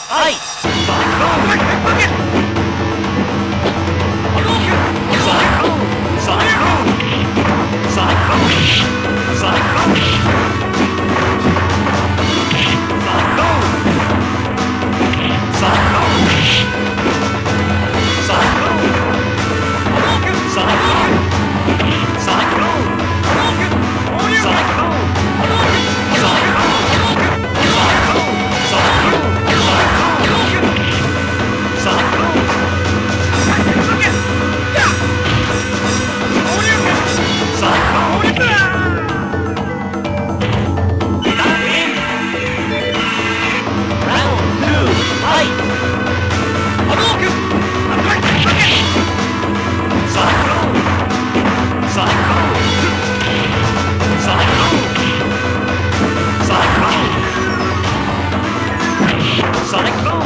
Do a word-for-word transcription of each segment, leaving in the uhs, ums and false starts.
Ice! Sonic Boom! Sonic Boom! Sonic Boom! Sonic Boom! Sonic Boom! Sonic Boom! Sonic Boom! Sonic Boom! Sonic Boom! Sonic Boom! Sonic Boom! Sonic Boom! Sonic Boom!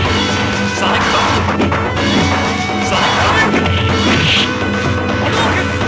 Sonic Boom!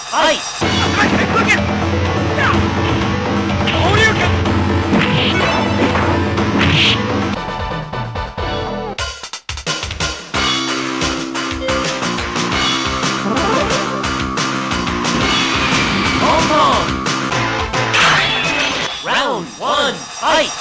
fight! Look it! Hong Kong! Round one, fight!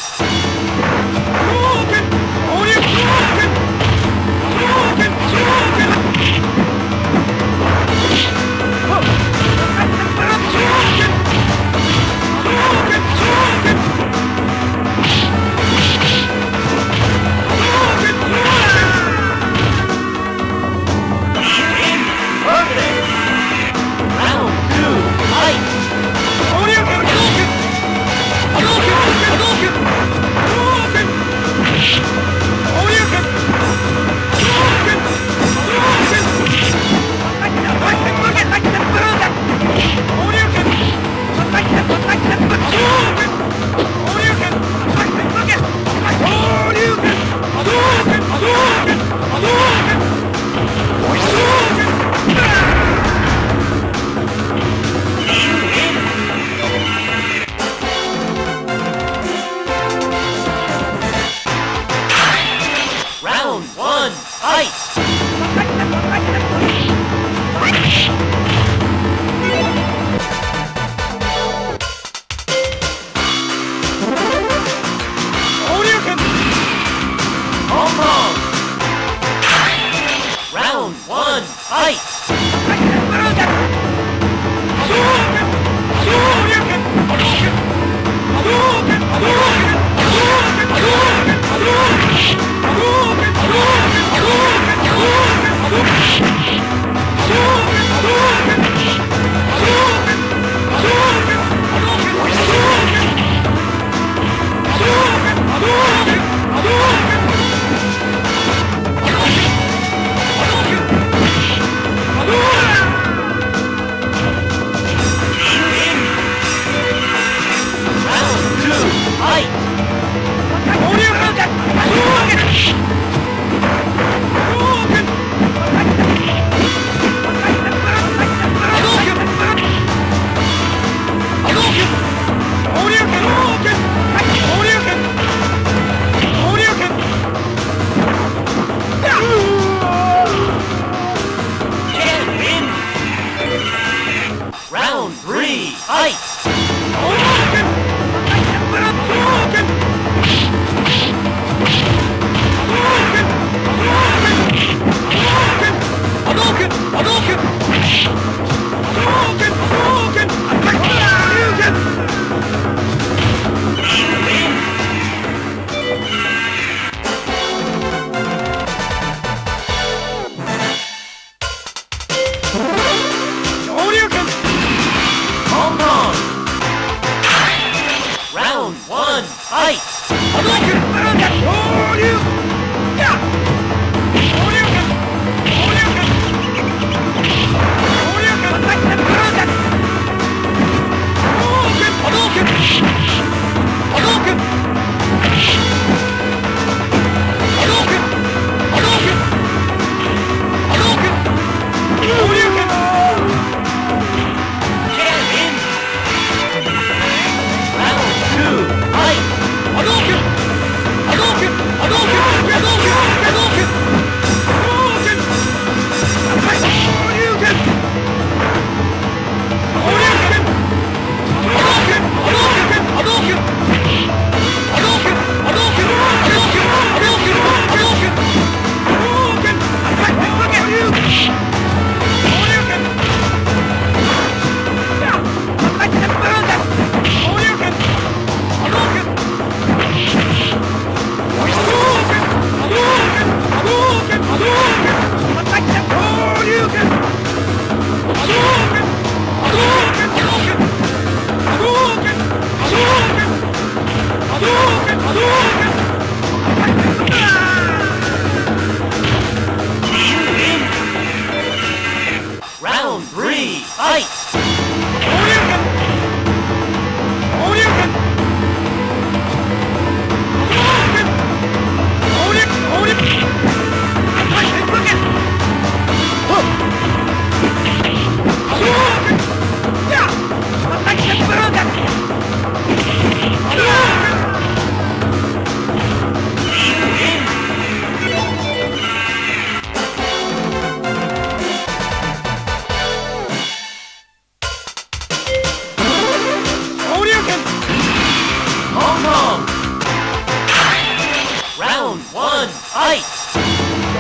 Round one, fight! Hong Kong! Round one, fight! Round three, fight! Hong Kong! Round one, fight! Round two, fight! Hadouken! Hadouken!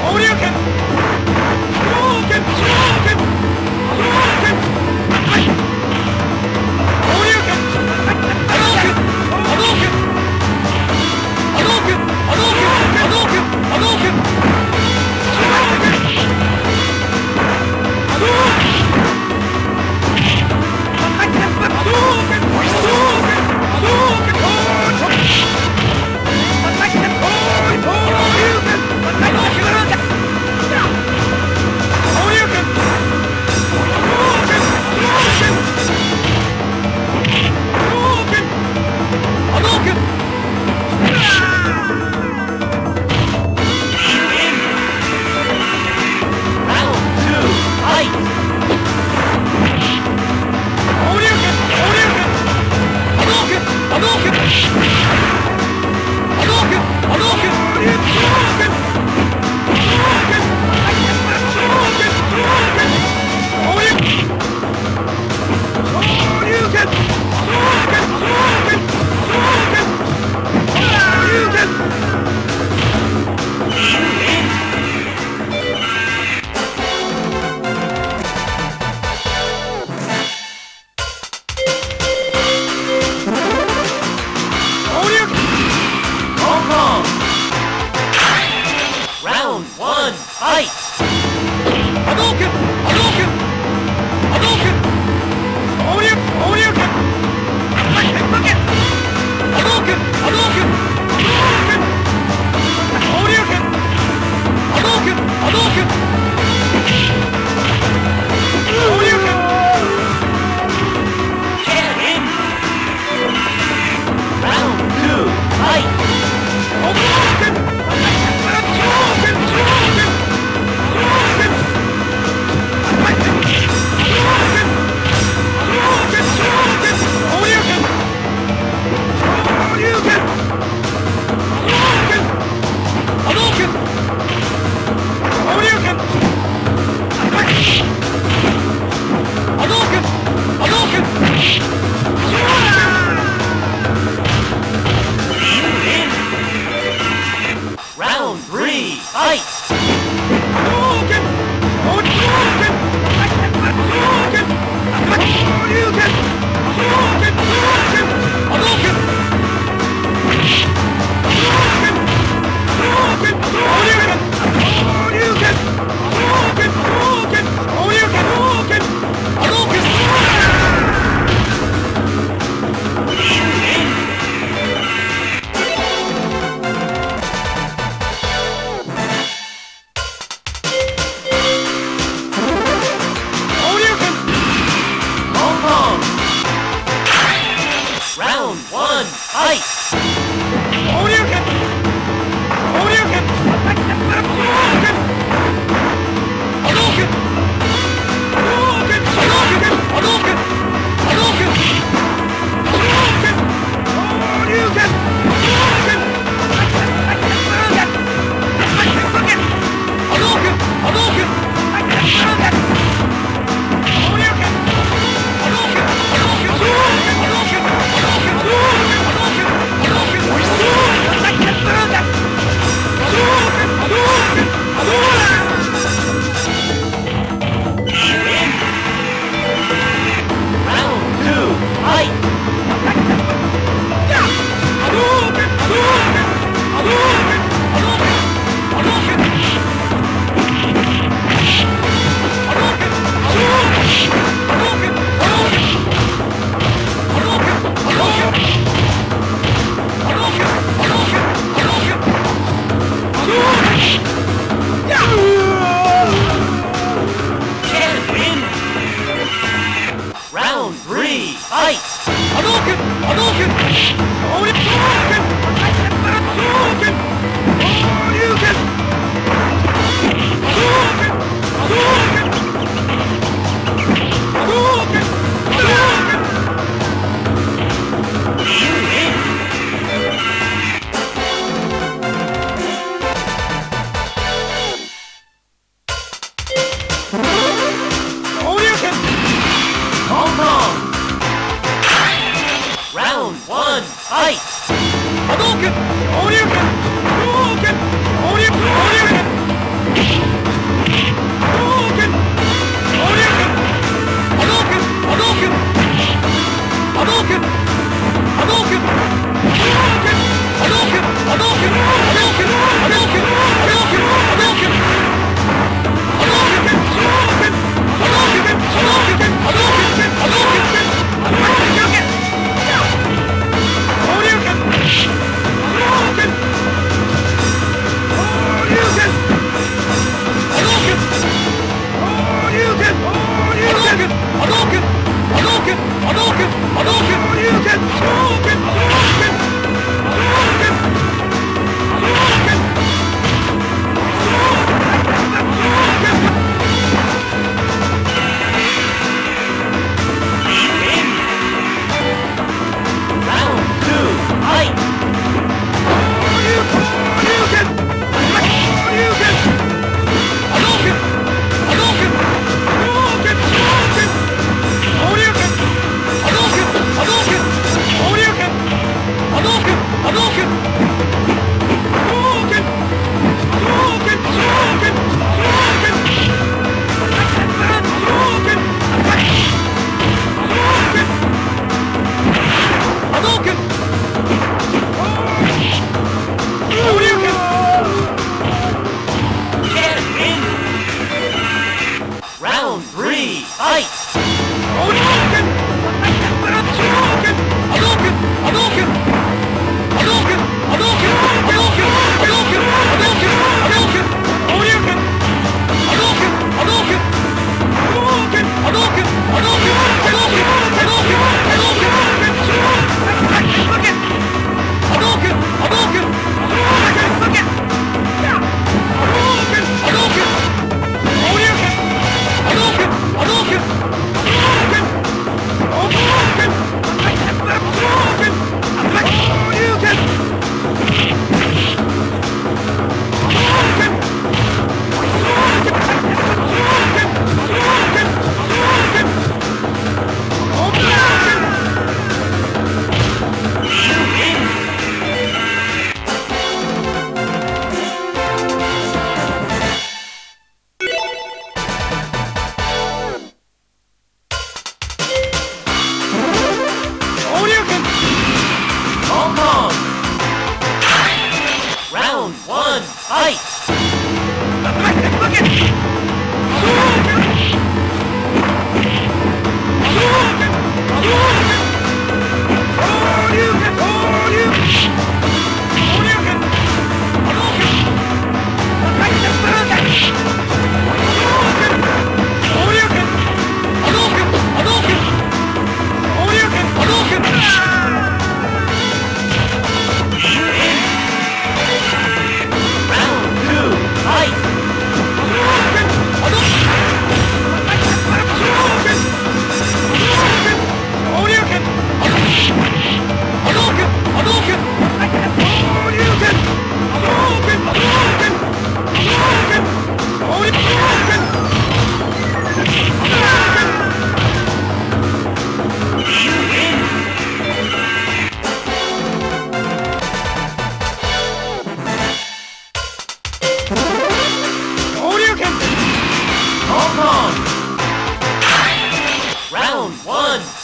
Hadouken! Shoryuken! Hadouken! Shoryuken! Shoryuken!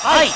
イ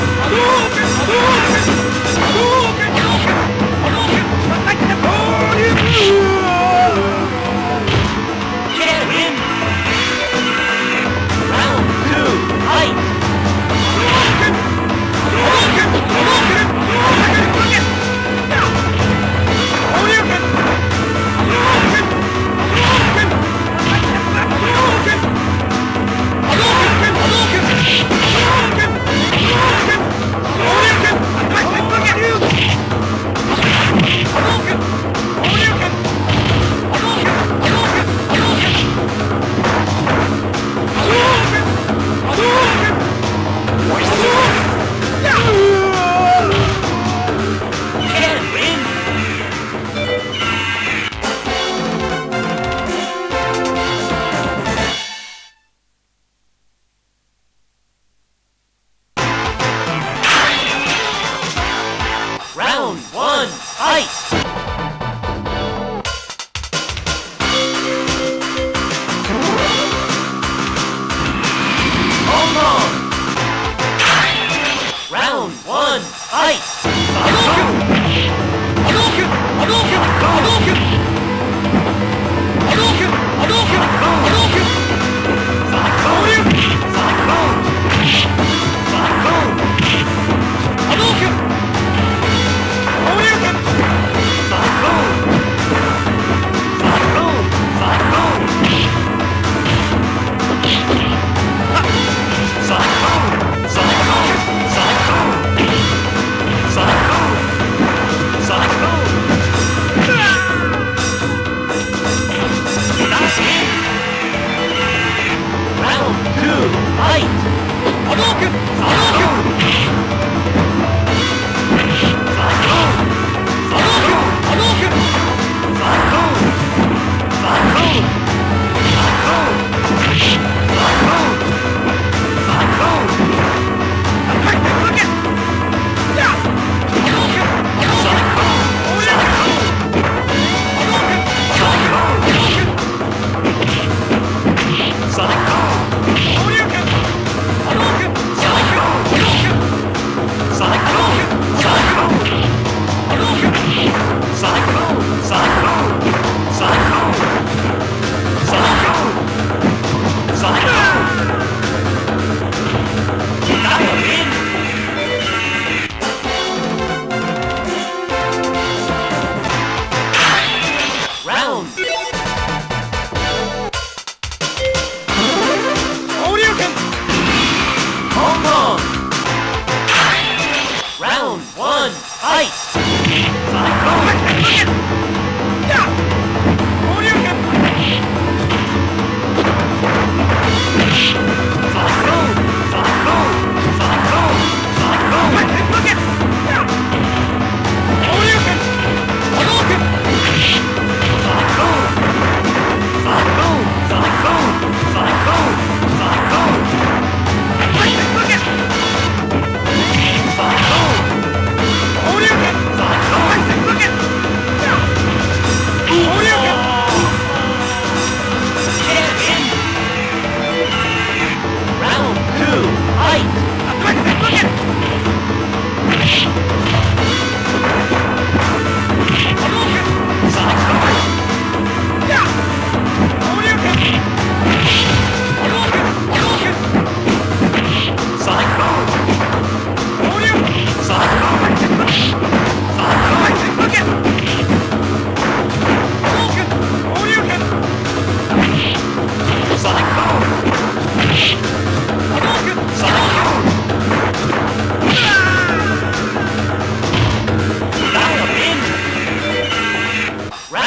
波動拳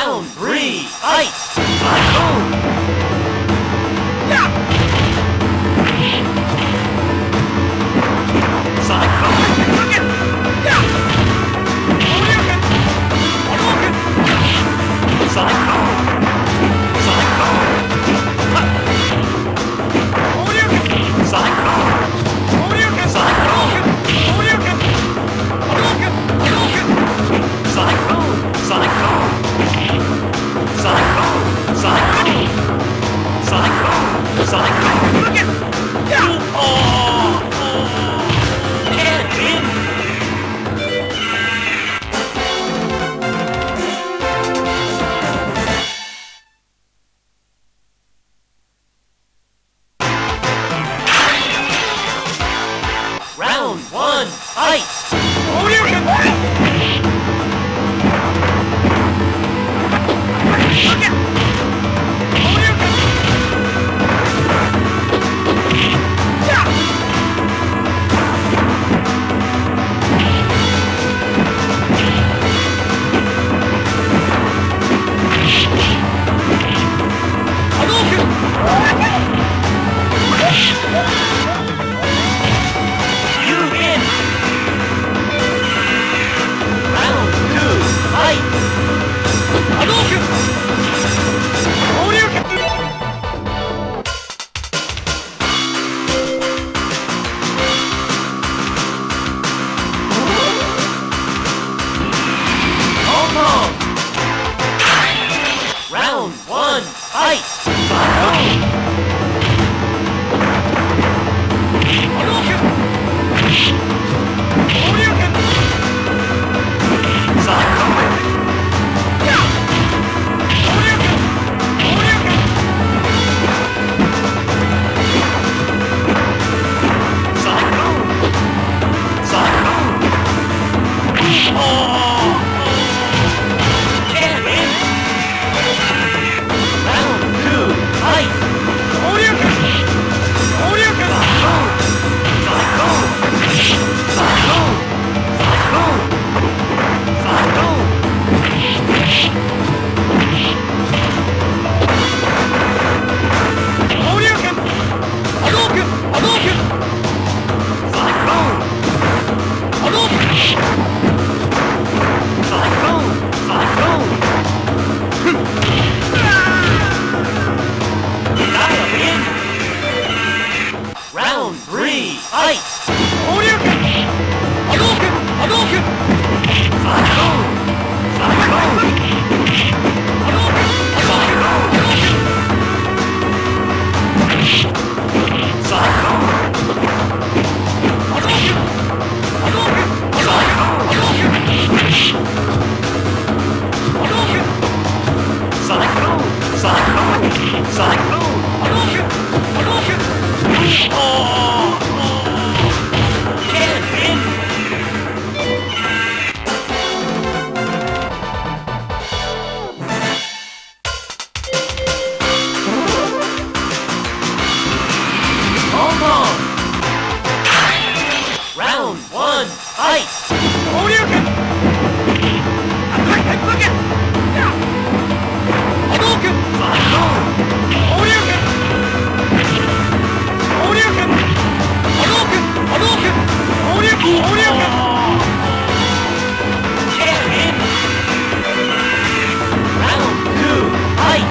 Round three, fight! Cyclone! Round one, fight! Round one, fight! Round three, fight! Round one, fight! Round two, fight!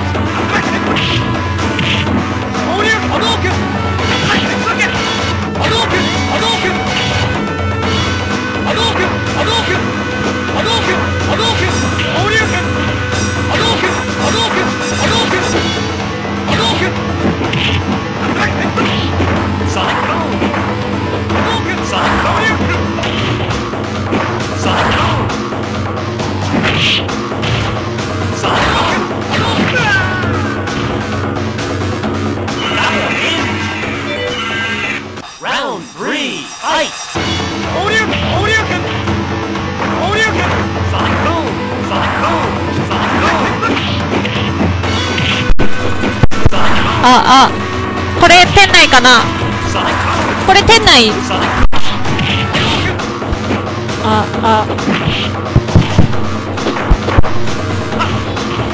Round three, fight! あ、あ、これ店内かな。これ店内。あ、あ。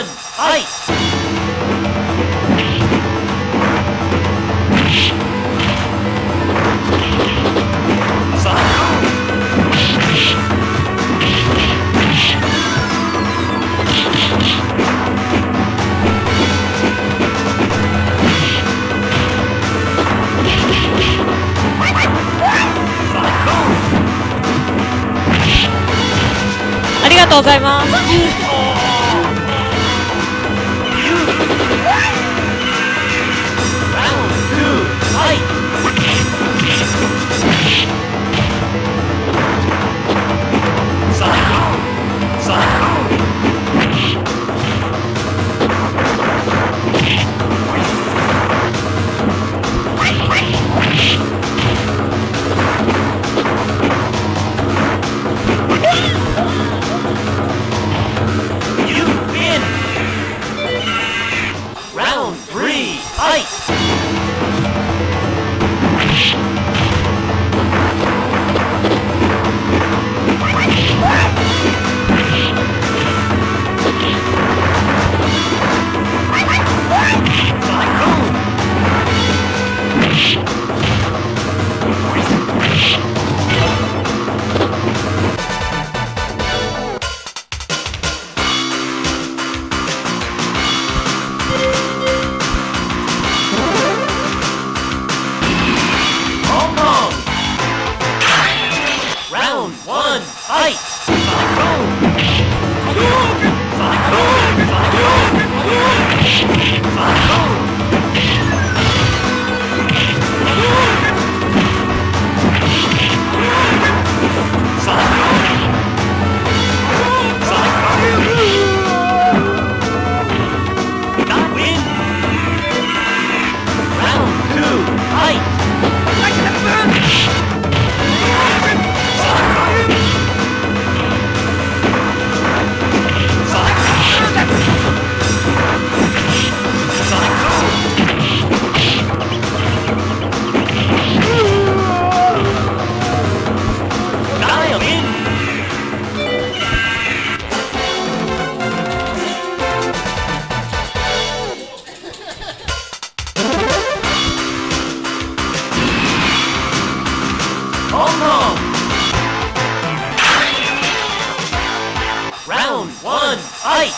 fight! Sonic! ありがとうございます。 Round one, fight!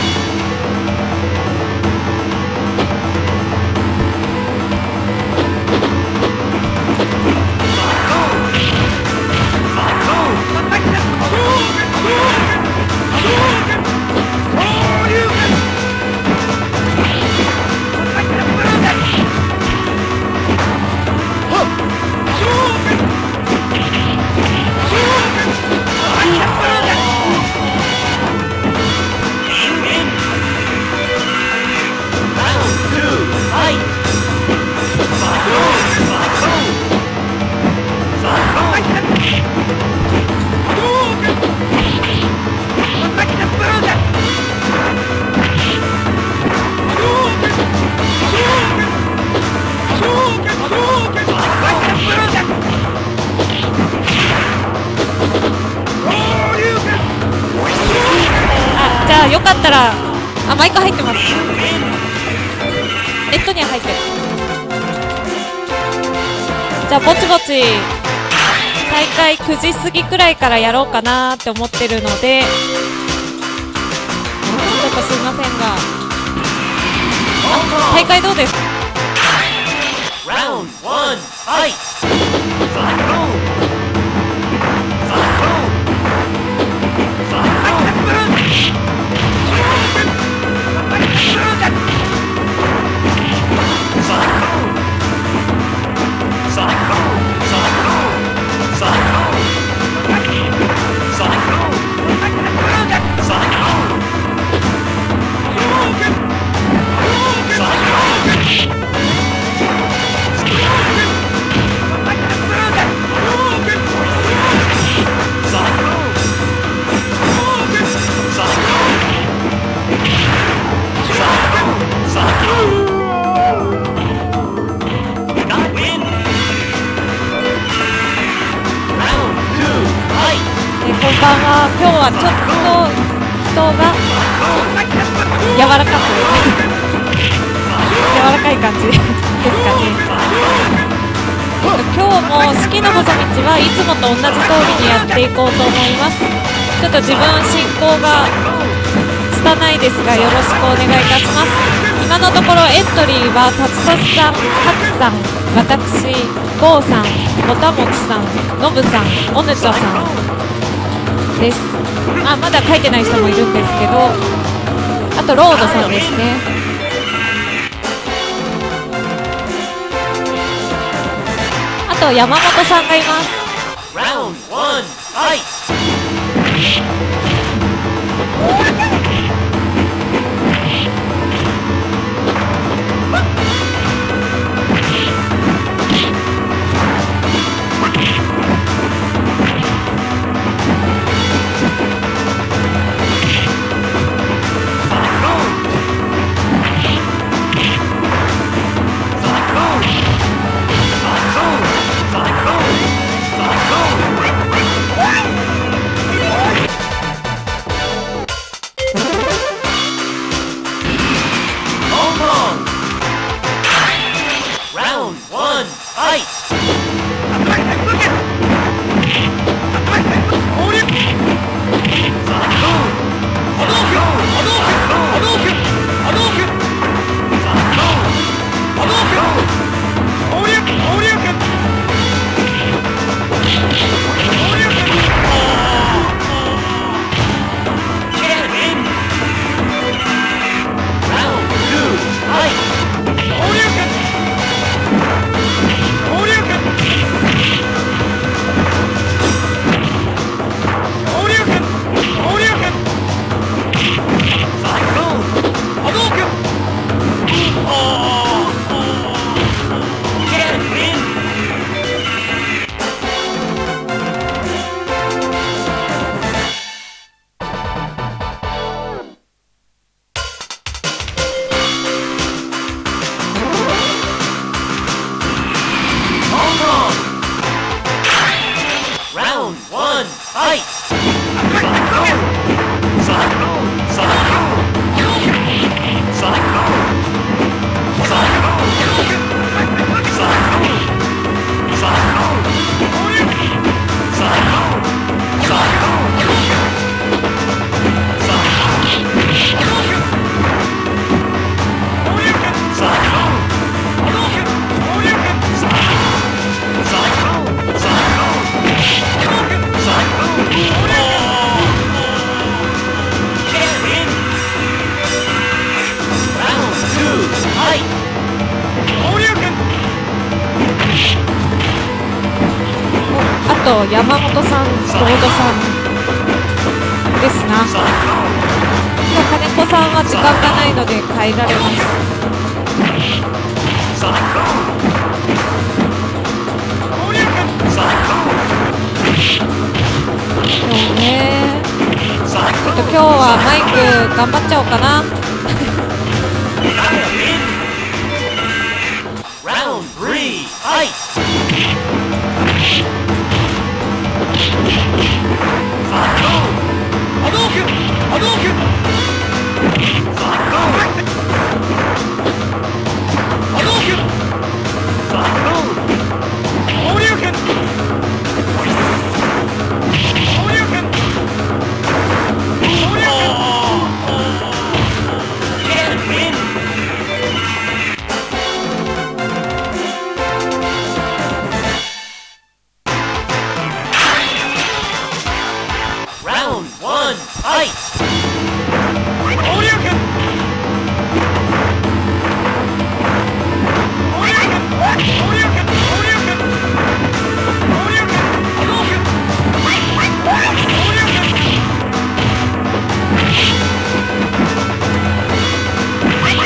よかったら、あ、マイク入ってます。ネットには入ってる。じゃあぼちぼち大会くじ過ぎくらいからやろうかなって思ってるので、ちょっとすいませんが、あ、大会どうですか？こんばんは。今日はちょっと人が柔らかく柔らかい感じですかね。今日も式の細道はいつもと同じ通りにやっていこうと思います。ちょっと自分進行が拙いですがよろしくお願いいたします。今のところエントリーはたつたつさん、はくさん、私、ゴーさん、もたもちさん、のぶさん、おぬちょさんです。あ、まだ書いてない人もいるんですけど、あとロードさんですね。あと山本さんがいます。 Round one, fight! 山本さん、ロードさんですな。金子さんは時間がないので帰られます。でもね、ちょっと今日はマイク頑張っちゃおうかな。 Round three, fight! Hadouken! Hadouken! Hadouken! Hadouken! Hadouken! Can't win! Round one, fight! Hadouken! Hadouken! Hadouken! Hadouken! Hadouken! Hadouken!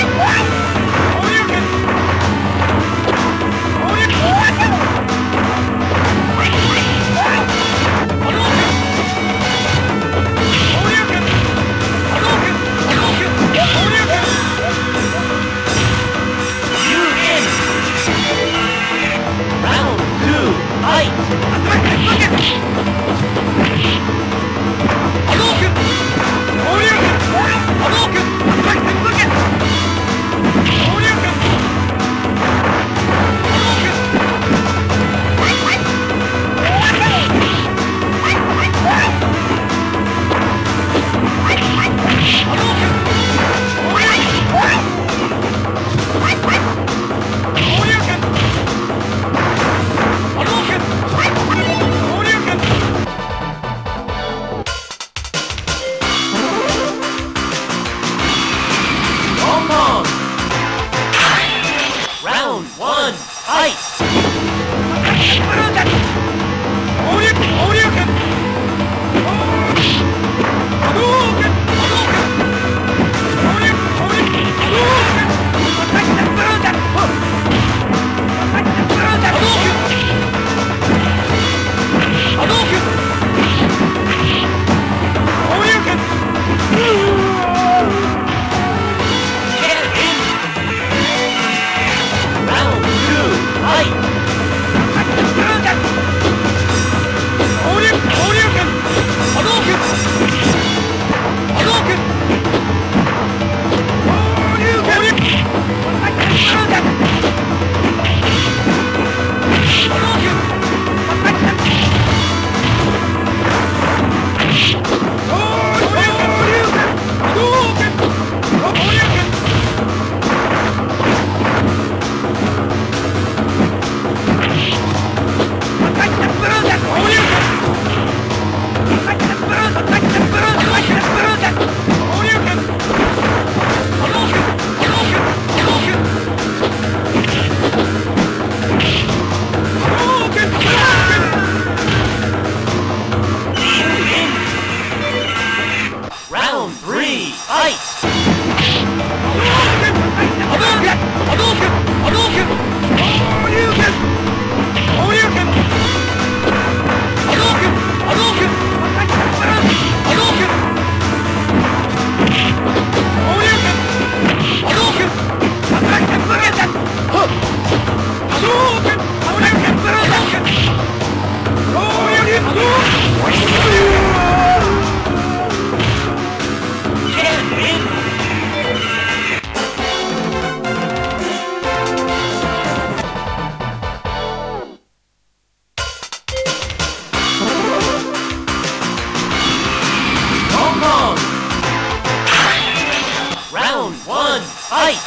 one, fight!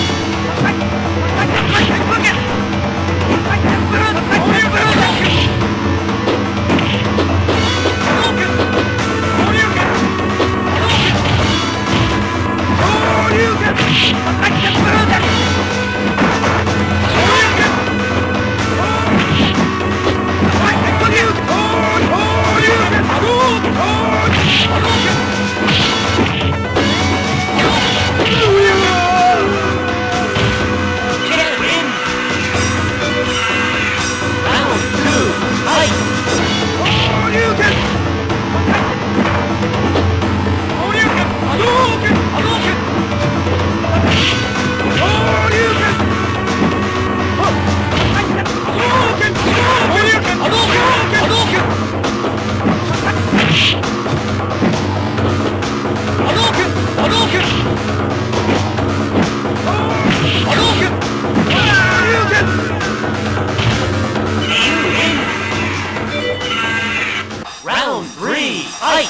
Round three, fight!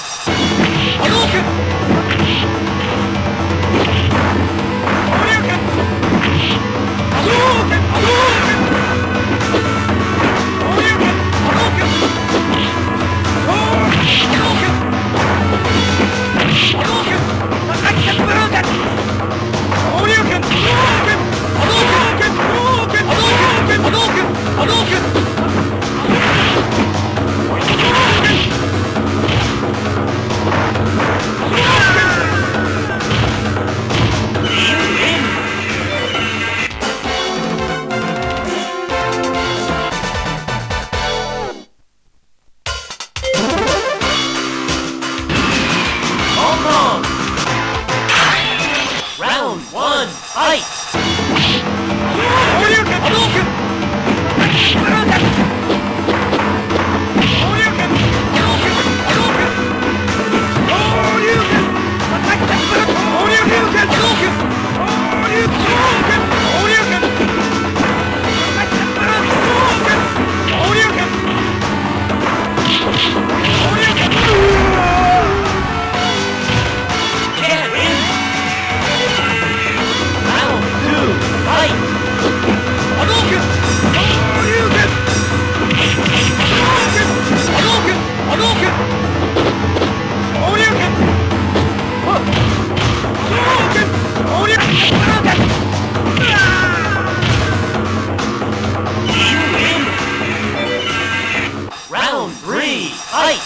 Round one, fight! Round three, fight!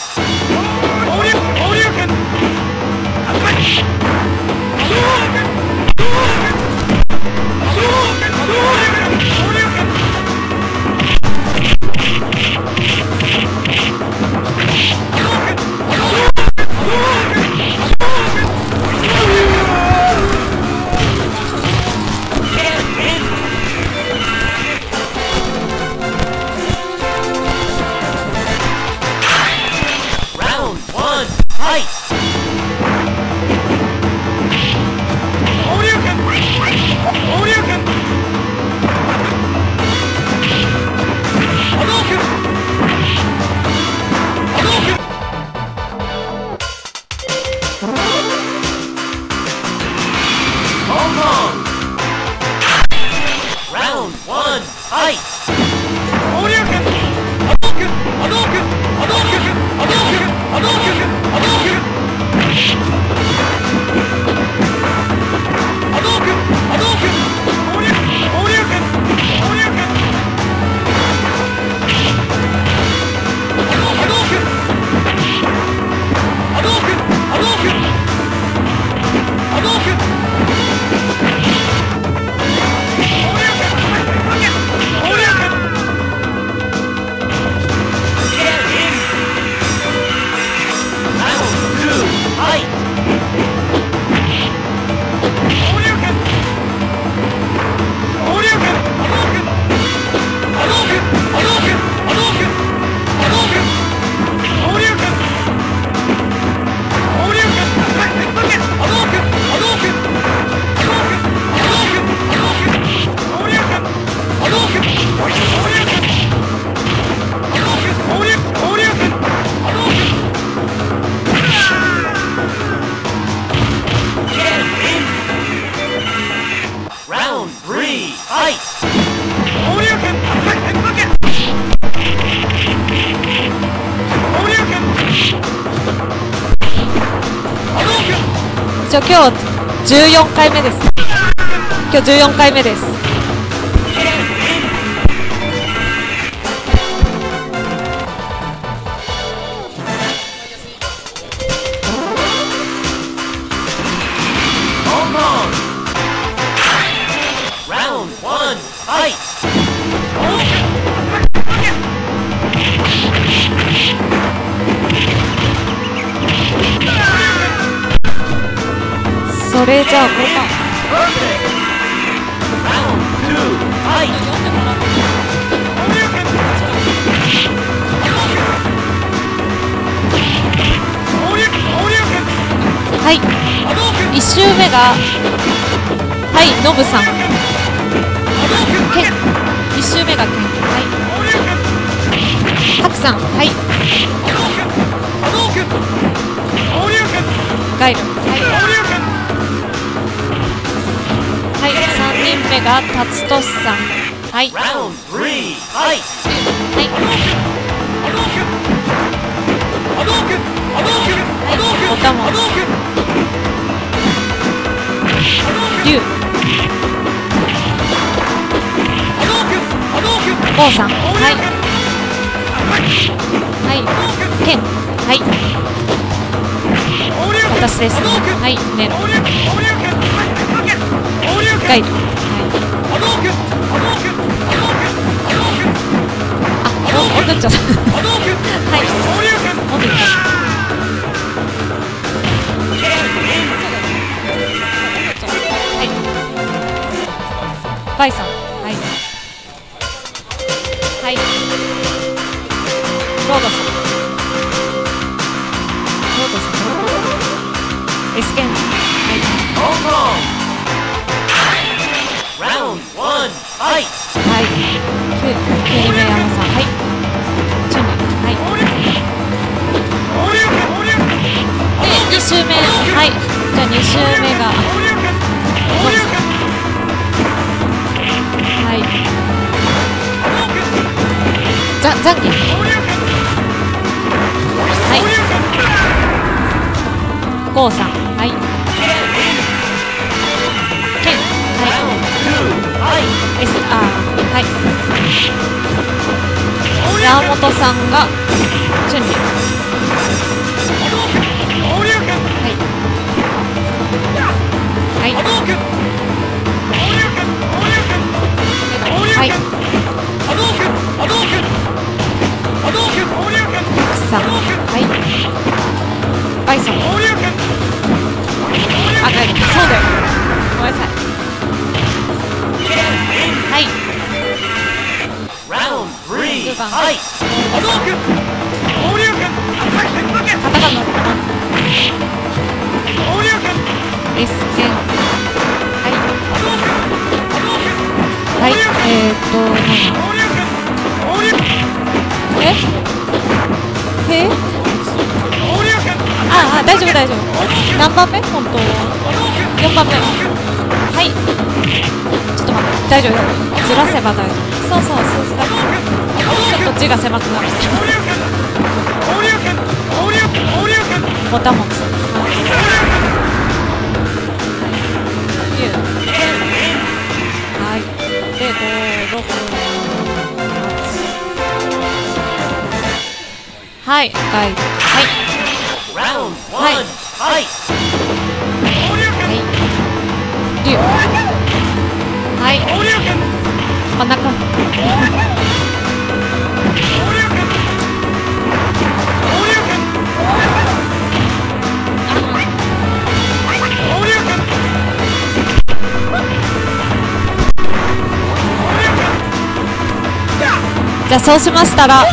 Round one, fight! Hong Kong! Round one, fight! Oh, yeah! 一応今日じゅうよんかいめです。今日じゅうよんかいめです。それじゃあこれか。はい、いち周目がはいノブさん、ケン、いち周目がケン、はいハクさん、はいガイル、はいはい、さんにんめがタツトシさん、はい、はい、はい、おたもリュウ、ゴーさん、はい、はい、ケン、はい、私ですね、はい、ネロ、ガイル、はい、あ、お、おどっちゃったはい、おどっちゃったバイさん、はい、はい、ロードさん、ロードさん、エスケン、はい、はい、ケリメヤマさん、はい、チュンリ、はい、で、に周目、はい、じゃあに周目が、ロードさん、はい、ザザンギ、はい、ゴーさん、はい、ケン、はい、エスアー、はい、山本さんがチュンリ、はいはい、はい、さん、はい、バイさん、あ、ガイル、そうだよ、ごめんなさい、はい、じゅうばん、はい、カタカナのエスケン、はいはい、えーっとええああ、大丈夫大丈夫、何番目、本当よんばんめ、はい、ちょっと待って、大丈夫、ずらせば大丈夫、そうそう、数字だけちょっと字が狭くなるボタン持つ、はい、で、ご、ろく、はい、ガイド、はいはい、はい、リュウ、はい、真ん中、じゃあそうしましたら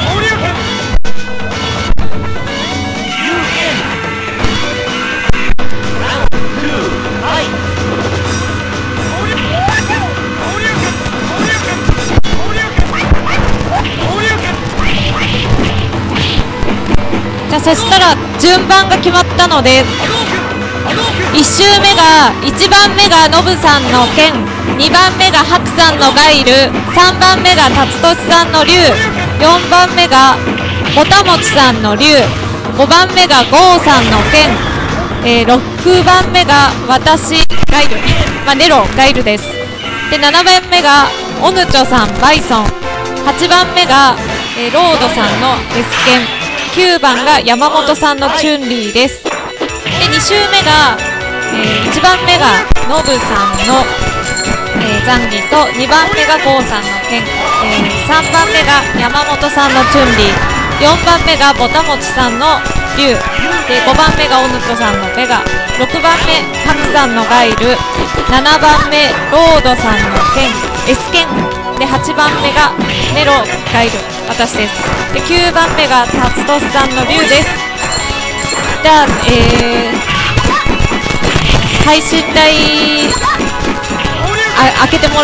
じゃあそしたら順番が決まったのでいち周目がいちばんめがノブさんの剣、にばんめがハクさんのガイル、さんばんめがタツトシさんの竜、よんばんめがボタモチさんの竜、ごばんめがゴーさんの剣、 えー、ろくばんめが私ガイル、まあ、ネロガイルです。でななばんめがオヌチョさんバイソン、はちばんめが、えー、ロードさんのエスケン、きゅうばんが山本さんのチュンリーです。でに周目が、えー、いちばんめがノブさんの、えー、ザンギとにばんめがゴーさんのケン、えー、さんばんめが山本さんのチュンリー、よんばんめがボタモチさんのリュウで、ごばんめがオヌトさんのベガ、ろくばんめハクさんのガイル、ななばんめロードさんのケンエスケンで、はちばんめがネロガイル私です。できゅうばんめがタツトスさんのリュウです。じゃあ、えー、配信台あ開けてもらって、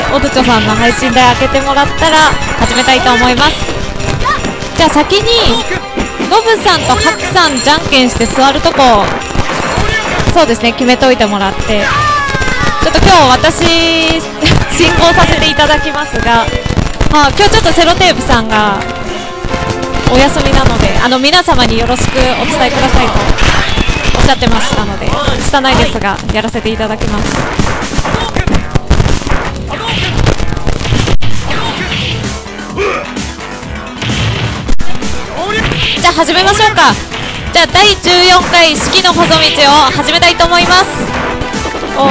オヌチョさんの配信台開けてもらったら始めたいと思います。じゃあ先にノブさんとハクさんじゃんけんして座るとこ、そうですね、決めといてもらって、ちょっと今日私進行させていただきますが、はあ、今日ちょっとセロテープさんがお休みなので、あの皆様によろしくお伝えくださいとおっしゃってましたので、拙いですがやらせていただきます。じゃあ始めましょうか。じゃあだいじゅうよんかい四季の細道を始めたいと思います。お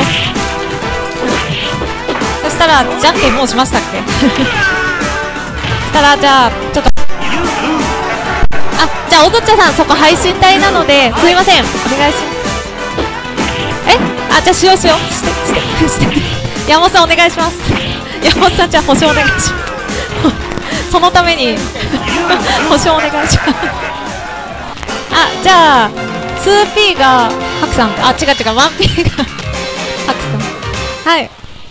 そしたらじゃんけんもうしましたっけそしたらじゃあちょっとあじゃあオドッチャさんそこ配信台なのですいませんお願いします。えあじゃあしようしようしてしてして山本さんお願いします山本さんじゃあ保証お願いしますそのために保証お願いしますあじゃあ ツーピー がハクさん、あ違う違う ワンピー がハクさん、はい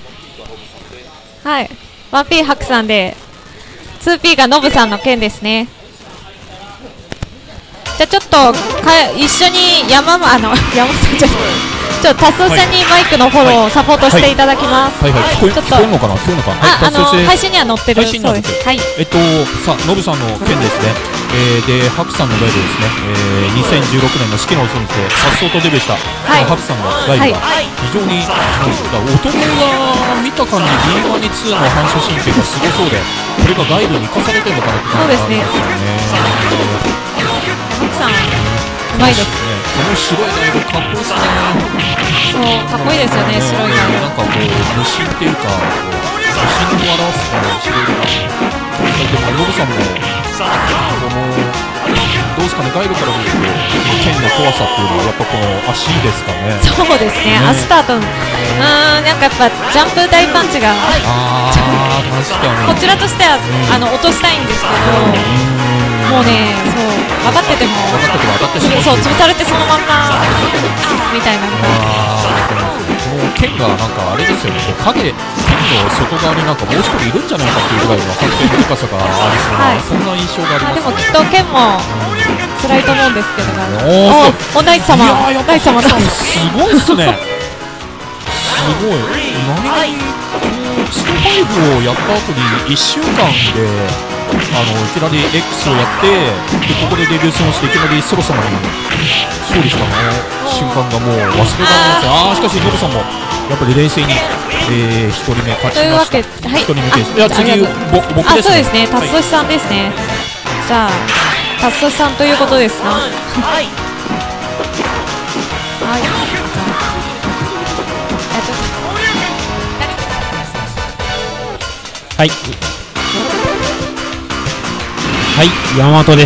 はい ワンピー ハクさんで ツーピー がノブさんの件ですね。じゃあちょっとか一緒に山あの山本さんじゃちょっとタスさんにマイクのフォローをサポートしていただきます。 はいはい、聞こえ聞こえるのかな、聞こえるのかな。 あ、あの配信には載ってる。 配信には載ってる。はい。えっとさノブさんの件ですね。えー、でハクさんのガイドですね。えー、にせんじゅうろくねんの四季のおそみでさっそうとデビューした、はい、ハクさんのガイドが非常に大人が見た感じ ビーワン にツーの反射神経がすごそうで、これがガイドに生かされてるのかなって感じがありますよね。 そうですね。ハクさんうまいですね。 この白いガイドかっこいいですね。 そうかっこいいですよね、白いガイド。 なんかこう無心っていうか無心を表すこの白いガイド。でもノブさんもこのどうですかね、ガイドから見ると剣の怖さっていうのはやっぱこの足ですかね。 そうですね、ね足とあとうーんなんかやっぱジャンプ大パンチがあー確かにこちらとしては、うん、あの落としたいんですけど、もうねそう分かってても分かってても当たってしまう、 そう潰されてそのまんまみたいなのがこの剣がなんかあれですよね、こう影剣の外側になんかもう一人いるんじゃないかっていうぐらいの反転の深さがありそうな、はい、そんな印象があります、ね、 でもきっと剣も辛いと思うんですけどね。おおナイツ様ナイツ様すごいっすねすごい何気にストファイブをやった後にいっしゅうかんであのいきなり X をやってでここでデビュー戦をしていきなりソロ様に勝利したの瞬間がもう忘れられないですよ。ああしかしノブさんもやっぱり冷静に、えー、ひとりめ勝ちました。というわけ、はい、ひとりめです。では次ぼ僕ですね。 あそうですね、タツトシさんですね、はい、じゃあタツトシさんということですな。はいはいはいはい、山本です。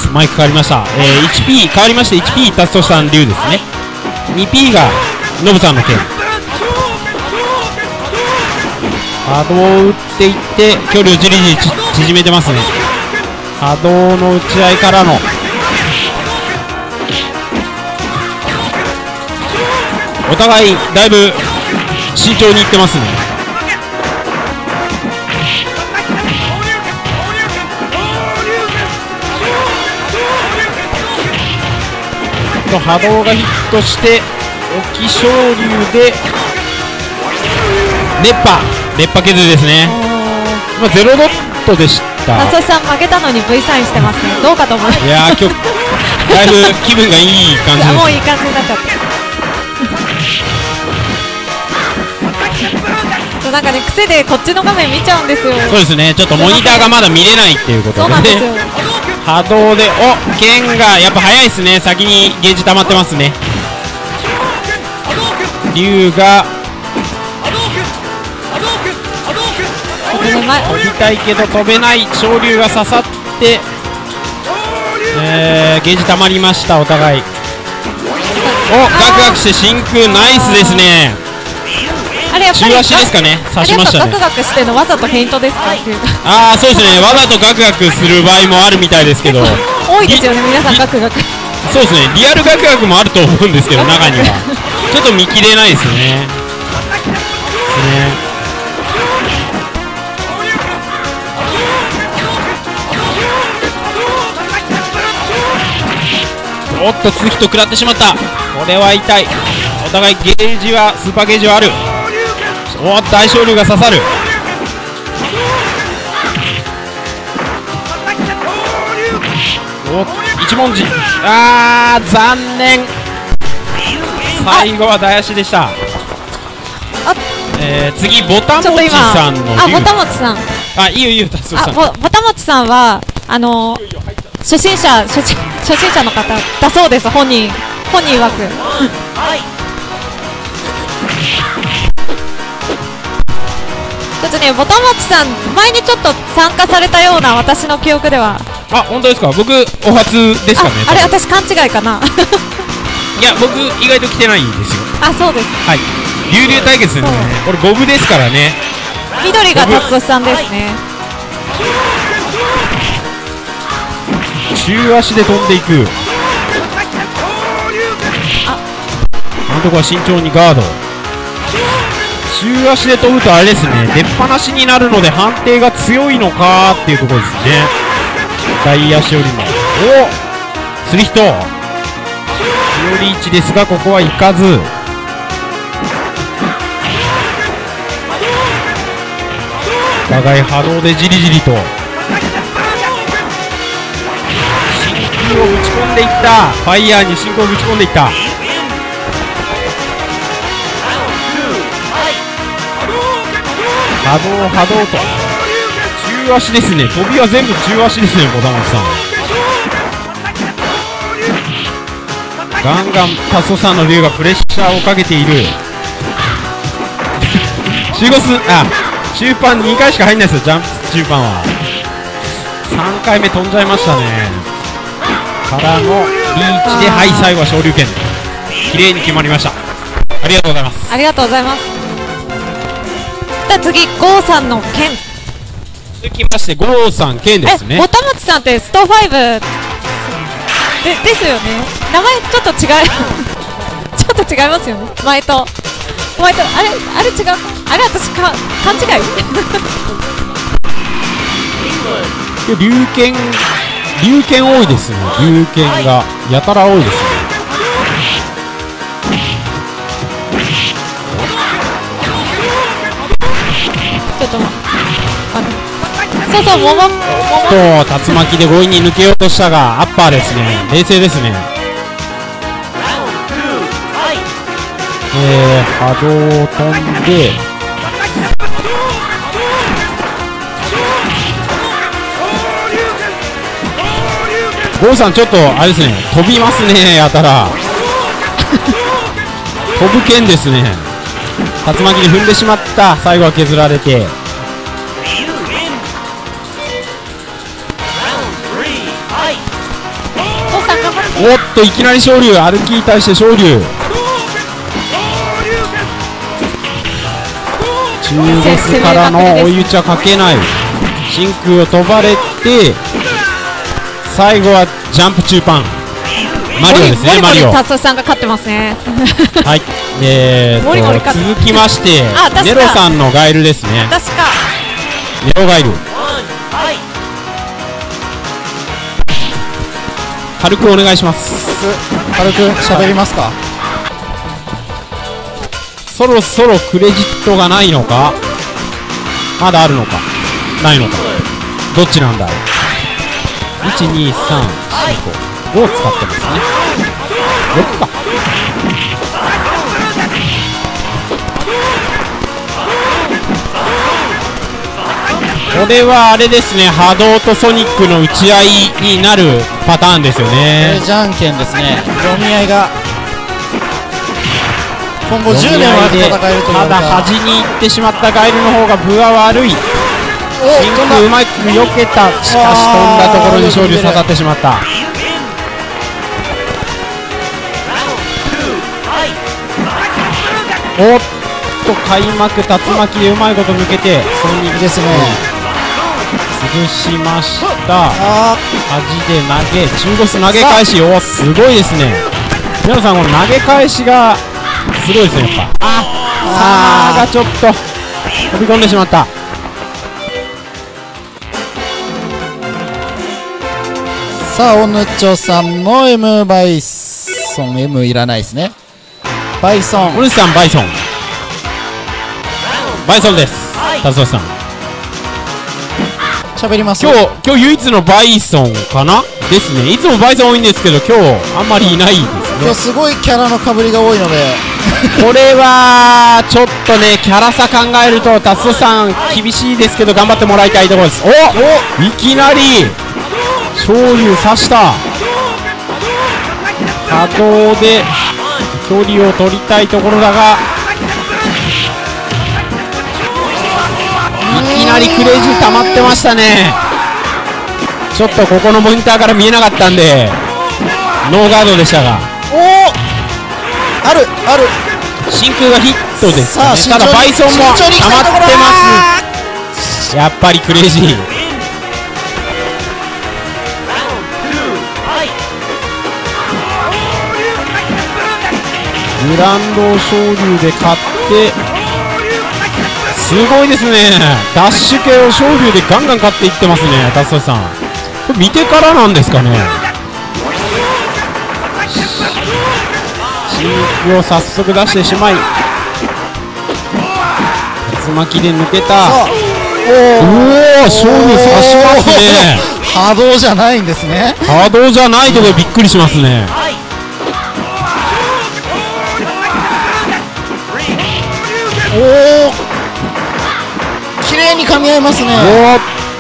マイク変わりました。えー、いちピー 変わりまして いちピー タツトシさん龍ですね。にピー がノブさんの剣。波動を打っていって距離をじりじり縮めてますね。波動の打ち合いからのお互いだいぶ慎重にいってますね。波動がヒットして沖昇龍で熱波熱波削りですね。まあ、ゼロドットでした。 タツトシさん負けたのに ブイ サインしてますね。どうかと思います。 いやー今日だいぶ気分がいい感じです。 もういい感じになっちゃったそうなんかね癖でこっちの画面見ちゃうんですよ。 そうですね、ちょっとモニターがまだ見れないっていうことでそうなんですよね波動で、お剣がやっぱ早いですね。先にゲージ溜まってますね。竜が飛びたいけど飛べない。昇竜が刺さって、えー、ゲージ溜まりました。お互いおガクガクして真空ナイスですね。 あれやっぱり中足ですかね、刺しましたね。 あれやっぱガクガクしてるのわざとフェイントですかっていうああそうですね、わざとガクガクする場合もあるみたいですけど多いですよね皆さんガクガクそうですね、リアルガクガクもあると思うんですけど中にはちょっと見切れないですね。ですね。おっとツーヒット食らってしまった。これは痛い。お互いゲージはスーパーゲージはある。おっ大昇竜が刺さる。お一文字、あー残念。最後は大足でした。えー、次ボタモチさんのあボタモチさんあいいよいいよ達夫さん。 あボボタモチさんはあのー、初心者初初心者の方だそうです。本人本人曰くちょっとねボタモチさん前にちょっと参加されたような私の記憶では。 あ本当ですか。僕お初ですかね。 ああれ私勘違いかな。 いや僕意外と来てないですよ。 あそうです。 はい竜竜対決ですね。これ五分ですからね。 緑が達夫さんですね。 中足で飛んでいく。なんとか慎重にガード。中足で飛ぶとあれですね、出っ放しになるので判定が強いのかっていうところですね。大足よりもおスリヒト強リーチですがここはいかず。お互い波動でじりじりと真空をぶち込んでいった。ファイヤーに真空をぶち込んでいった。波動波動と中足ですね。飛びは全部中足ですね。ボタモチさんガンガン達夫さんの竜がプレッシャーをかけている。中ゴスあ中パンにかいしか入んないですよ。ジャンプ中パンはさんかいめ飛んじゃいましたね。からのリーチではい最後は昇竜拳綺麗に決まりました。ありがとうございます。 ありがとうございます。じゃあ次ゴーさんの剣続きましてゴーさん剣ですね。 えボタモチさんってストファイブでですよね。名前ちょっと違いちょっと違いますよね。前と前とあれあれ違うあれ私か勘違い龍剣龍剣多いですね。龍剣がやたら多いですね。 ちょっとあのそうそう桃桃と竜巻で強引に抜けようとしたがアッパーですね。冷静ですね。えー、波動を飛んでゴーさんちょっとあれですね飛びますね。やたら飛ぶ剣ですね。竜巻に踏んでしまった。最後は削られておっといきなり昇竜歩きに対して昇竜中ボスからの追い打ちはかけない。真空を飛ばれて最後はジャンプ中パンマリオですね。マリオ達夫さんが勝ってますねはいえーとモリモリ勝って続きましてあ確かネロさんのガイルですね。 確かネロガイル軽くお願いします。 軽く喋りますか。 そろそろクレジットがないのかまだあるのかないのかどっちなんだい。いちにさんしごを使ってますね。ろくか。これはあれですね、波動とソニックの打ち合いになるパターンですよこれね。 じゃんけんですね。読み合いが今後じゅうねんは戦えると言わただれた。 端に行ってしまったガエルの方が分は悪い。真空うまく避けた。しかし飛んだところに勝利刺さってしまった。おっと開幕竜巻でうまいこと抜けてソニックですね。 潰しました。 あ端で投げ中腰投げ返し。おすごいですね。皆さんこの投げ返しがすごいですね。やっぱああがちょっと飛び込んでしまった。 さあオヌチョさんの M バイソン M いらないですね。バイソンお主さんバイソンバイソンです。達夫さん喋ります今日今日唯一のバイソンかなですね。いつもバイソン多いんですけど今日あんまりいないですね。 今日すごいキャラのかぶりが多いのでこれはちょっとねキャラ差考えると達夫さん厳しいですけど頑張ってもらいたいところです。おおいきなり昇竜刺した。波動で距離を取りたいところだがいきなりクレイジー溜まってましたね。ちょっとここのモニターから見えなかったんでノーガードでしたがおおあるある真空がヒットですかね。 さあただバイソンも溜まって慎重に行きたいところだます。やっぱりクレイジーグランド昇竜で勝ってすごいですね。ダッシュ系を昇竜でガンガン勝っていってますね。達夫さんこれ見てからなんですかね。真空を早速出してしまい竜巻で抜けた。 さあおお昇竜刺しますね。 波動じゃないんですね。 波動じゃないところびっくりしますね。 おお綺麗に噛み合いますね。 お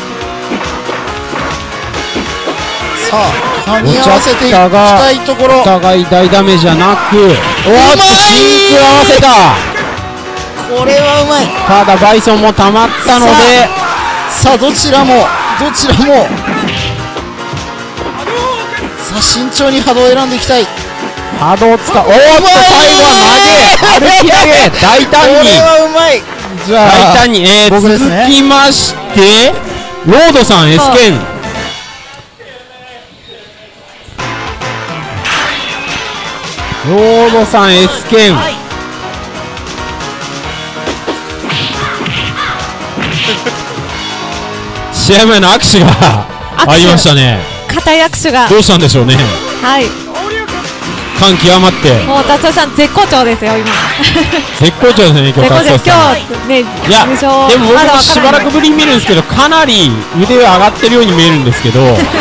さあ噛み合わせていきお茶がたいところ。 お互い大ダメじゃなくおっと真空合わせた。 これはうまい。 ただバイソンも溜まったのでさあどちらもどちらもさあ慎重に波動を選んでいきたい。 波動使う。おーっと最後は投げ歩き投げ大胆にこれはうまい。じゃあ大胆に、えー、 僕ですね続きましてロードさん S 剣ロードさん S 剣試合前の握手がありましたね。 固い握手がどうしたんでしょうね。 はい感極まってもう達夫さん絶好調ですよ今絶好調ですね今日絶好調達夫さん。 今日ねいや優勝でも僕まだもわからないしばらくぶりに見るんですけどかなり腕が上がってるように見えるんですけど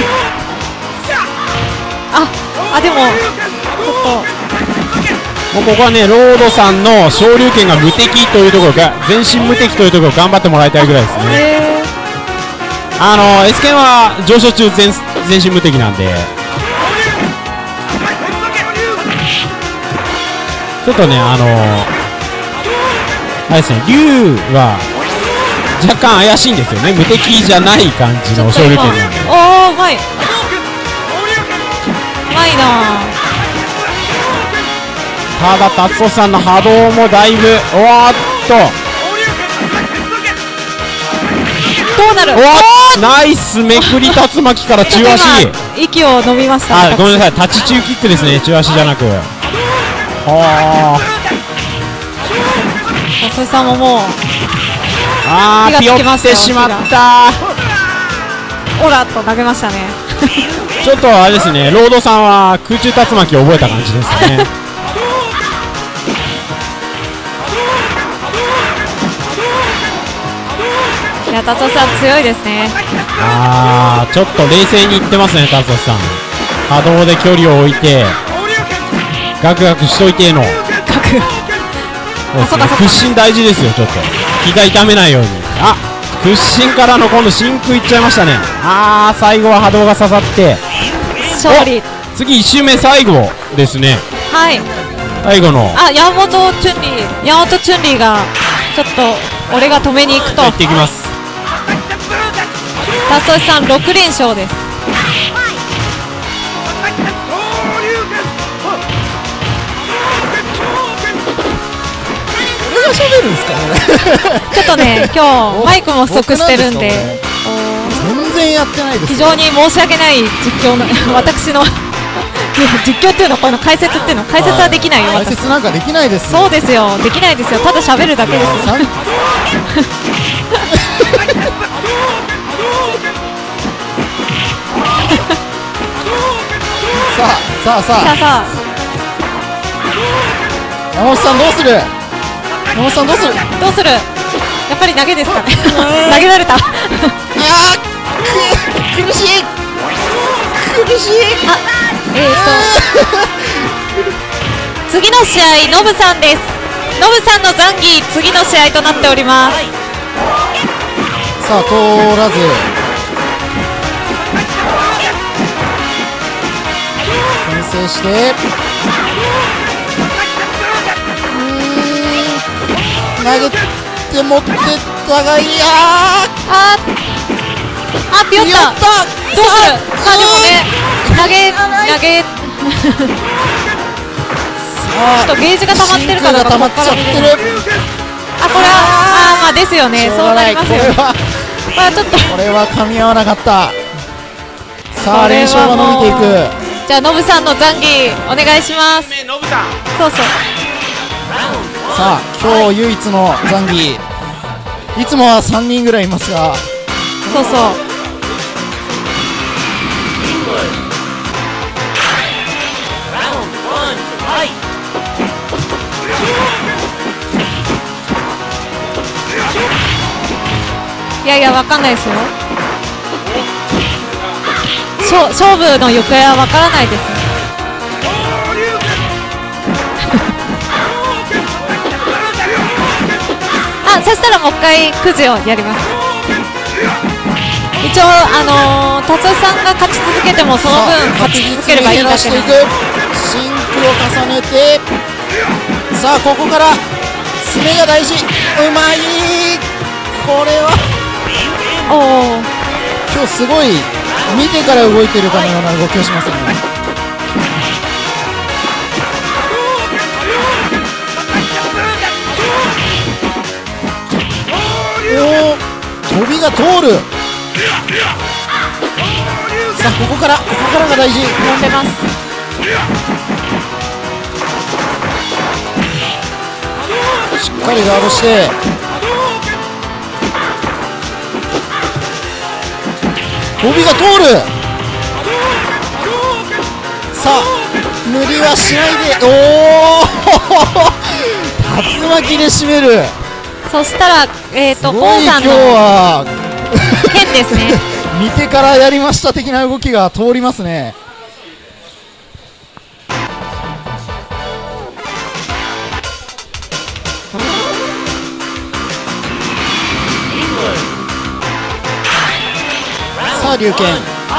ああでもちょっもうここはねロードさんの昇竜拳が無敵というところが全身無敵というところを頑張ってもらいたいぐらいですとね。 えあの S 剣は上昇中全全身無敵なんでちょっとねあのあれですね竜は若干怪しいんですよね。無敵じゃない感じの昇竜拳なんでおおうまいうまいなただ達夫さんの波動もだいぶおーっとどうなるおーナイスめくり竜巻から中足今息を飲みましたあごめんなさい立ち中キックですね中足じゃなくは達夫さんももうああーピヨってしまったオラッと投げましたねちょっとあれですねロードさんは空中竜巻を覚えた感じですねいや達夫さん強いですねあーちょっと冷静にいってますね達夫さん波動で距離を置いてガクガクしといてのそうかそうか屈伸大事ですよ。ちょっと膝痛めないように。あ、屈伸からの今度真空いっちゃいましたね。あー、最後は波動が刺さって勝利。 次いっ周目最後ですね。 はい。 最後のあ、山本チュンリー山本チュンリーがちょっと俺が止めに行くと。 行ってきます。 達夫さんろく連勝です。 俺が喋るんですかね。 ちょっとね今日マイクも不足してるんで、 全然やってないです。 非常に申し訳ない実況の私の実況っていうのこの解説っていうの解説はできないよ。 解説なんかできないです。 そうですよ、できないですよ。ただ喋るだけですよ。 さあさあさあさあさあ山本さんどうする。山本さんどうする。 どうする。やっぱり投げですかね。投げられた。 あーく苦しい苦しい。 あ、えーと次の試合ノブさんです。ノブさんのザンギ次の試合となっております。 さあ通らず先制して、うーん投げて持ってったが、いやーああ、ピヨった。 やった。 どうする。あ、でもね、投げ投げちょっとゲージが溜まってるから、 真空が溜まっちゃってる。 あ、これはあー、まあですよね。そうなりますよね。 これはこれはちょっとこれは噛み合わなかった。さあ連勝が伸びていく。 じゃあノブさんのザンギお願いします。 ノブさん。 そうそう。 さあ今日唯一のザンギ、いつもはさんにんぐらいいますが、 そうそう。いやいや、わかんないですよ。しょ勝負の行方はわからないですね。あ、そしたらもう一回くじをやります。一応あのー、達夫さんが勝ち続けてもその分勝ち続ければいいだけなんで。 真空を重ねて、さあここから詰めが大事。うまい。これはおお、 今日すごい見てから動いてるかのような動きをしますね。おお、飛びが通る。さあここからここからが大事。 読んでます。 しっかりガードして飛びが通る。さあ無理はしないで。おお竜巻で締める。 そしたらえっ、ー、とすゴごい今日ーさんのは剣ですね。 見てからやりました的な動きが通りますね。さあ龍拳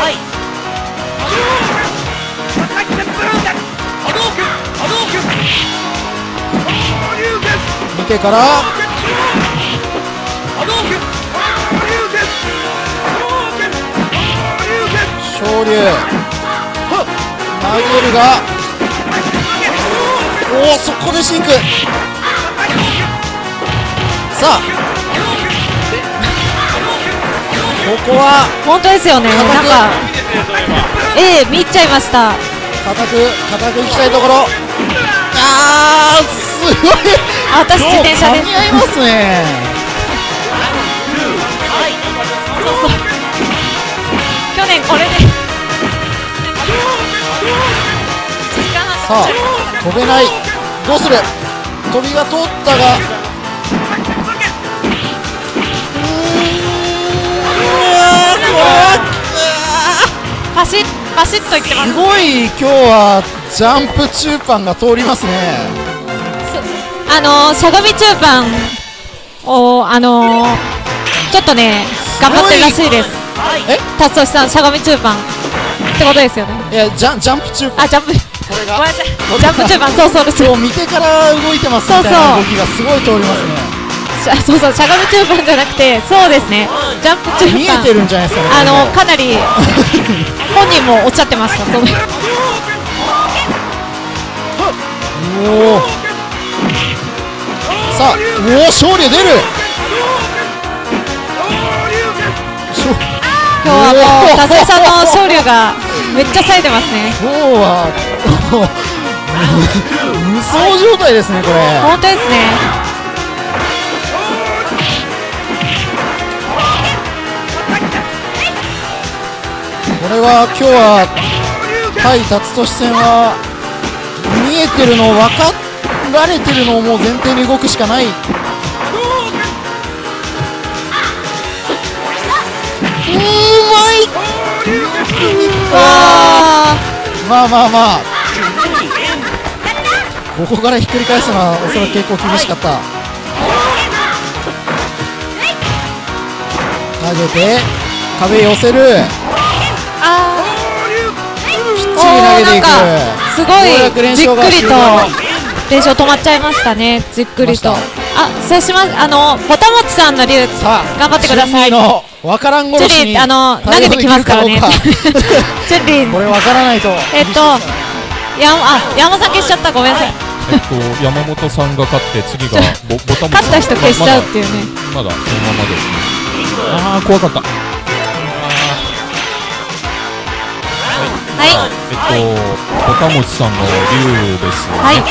見てから昇竜投げるが、おおそこでシンク。さあここは本当ですよね。なんかええ、見入っちゃいました。 固く固くいきたいところ。あーすごい。 あ、私自転車です。 今日噛み合いますね。 そうそう、去年これでさあ飛べない。どうする。飛びが通ったが、うーん、うわー、 走っバシッといってます。 すごい今日はジャンプ中パンが通りますね。 あのー、しゃがみ中パンをあのー、ちょっとね頑張ってるらしいです。 え達夫さんしゃがみ中パンってことですよね。 いやジャンジャンプ中パン、 あジャンプこれがごめんなさいジャンプ中パンそうそうですそう見てから動いてますみたいな動きがすごい通りますね。 しゃそうそうしゃがみ中パンじゃなくてそうですねジャンプ中パン見えてるんじゃないですかね。 あのかなり本人もおっしゃってました。そのおおさあおお勝利出る。 今日はもう達夫さんの勝利がめっちゃ冴えてますね。 今日は無双状態ですねこれ。 本当ですね。 これは今日は対辰俊戦は見えてるの分かられてるのをもう前提に動くしかない。うまい。 わまあまあまあここからひっくり返すのはおそらく結構厳しかった。投げて壁寄せる。 あきっちり投げていく。 すごようやくい連勝がじっくりと終了連勝止まっちゃいましたね。じっくりと。 まあそうします。あのぼたもちさんの竜さあ頑張ってください。 チュンリーのわからん殺しにチュンリーあの投げてきますからね。 対応できるかどうかチュンリーこれわからないとえっとやあ山さん消しちゃった。ごめんなさい。 えっと山本さんが勝って次がボボタン勝った人消しちゃうっていうね。 まだまだそのままですね。ああ怖かった。 はいえっとボタモチさんの竜ですよね。 はい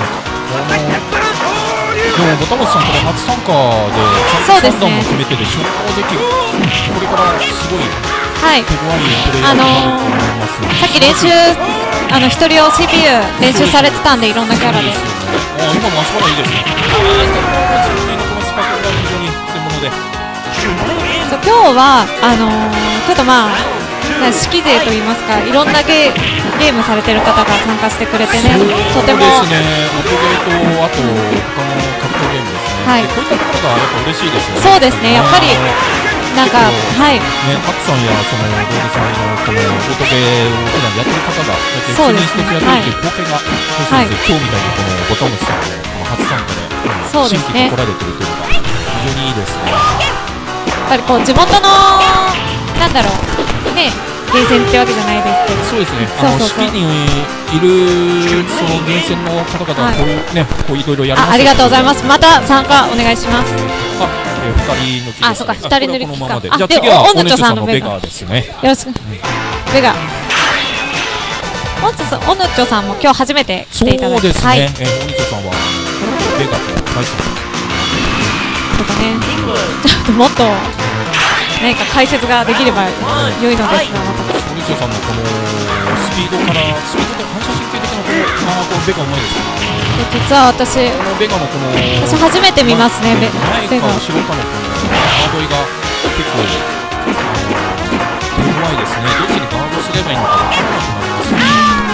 でもボタモチさんこれ初参加でそうですねさん段も決めてて正直これからすごいはい手強いプレーヤーになると思います。 さっき練習あの一人用 シーピーユー 練習されてたんでいろんなキャラで。 あ今の足場いいですね。あーこのスパコンが非常に専門で。 そう今日はあのー、ちょっとまあな式勢といいますかいろんなゲーゲームされてる方が参加してくれてねとてもそうですね。音ゲーとあと他の格闘ゲームですね。 はいでこういったところがやっぱ嬉しいですよね。 そうですねやっぱりなんかはいね、ハクさんやそのロードさんのこの音ゲーを普段やってる方がこうやってそうですね一つやってるっていう光景がはいそうですね今日みたいにこのボタンムシさんのこの初参加でそうですね新規で来られてるというのが非常にいいですね。 やっぱりこう地元のなんだろうねゲーセンってわけじゃないですけどそうですね。あのそうそうそうシティにいるそのゲーセンの方々はこういうね、こういろいろやります。 あありがとうございます。また参加お願いします。 あ、えー、二人抜きですね。 あそうか二人抜きかこれはこのままで。 あじゃあ次でおおぬちょはおねちょさんのベガさんのベガですね。 よろしくベガおぬちょさんおぬちょさんも今日初めて来そうていただいてですね。 はいえー、おにちょさんはベガと対戦。 とかねちょっともっと何か解説ができれば良いのですがまたおにちょさんのこのスピードからスピードで反射神経的なこのあーこのベガうまいですね。 実は私このベガのこの私初めて見ますねベベガ前か後ろかのこのガードイが結構手強いですね。どっちにガードすればいいのか分からなくなりますね。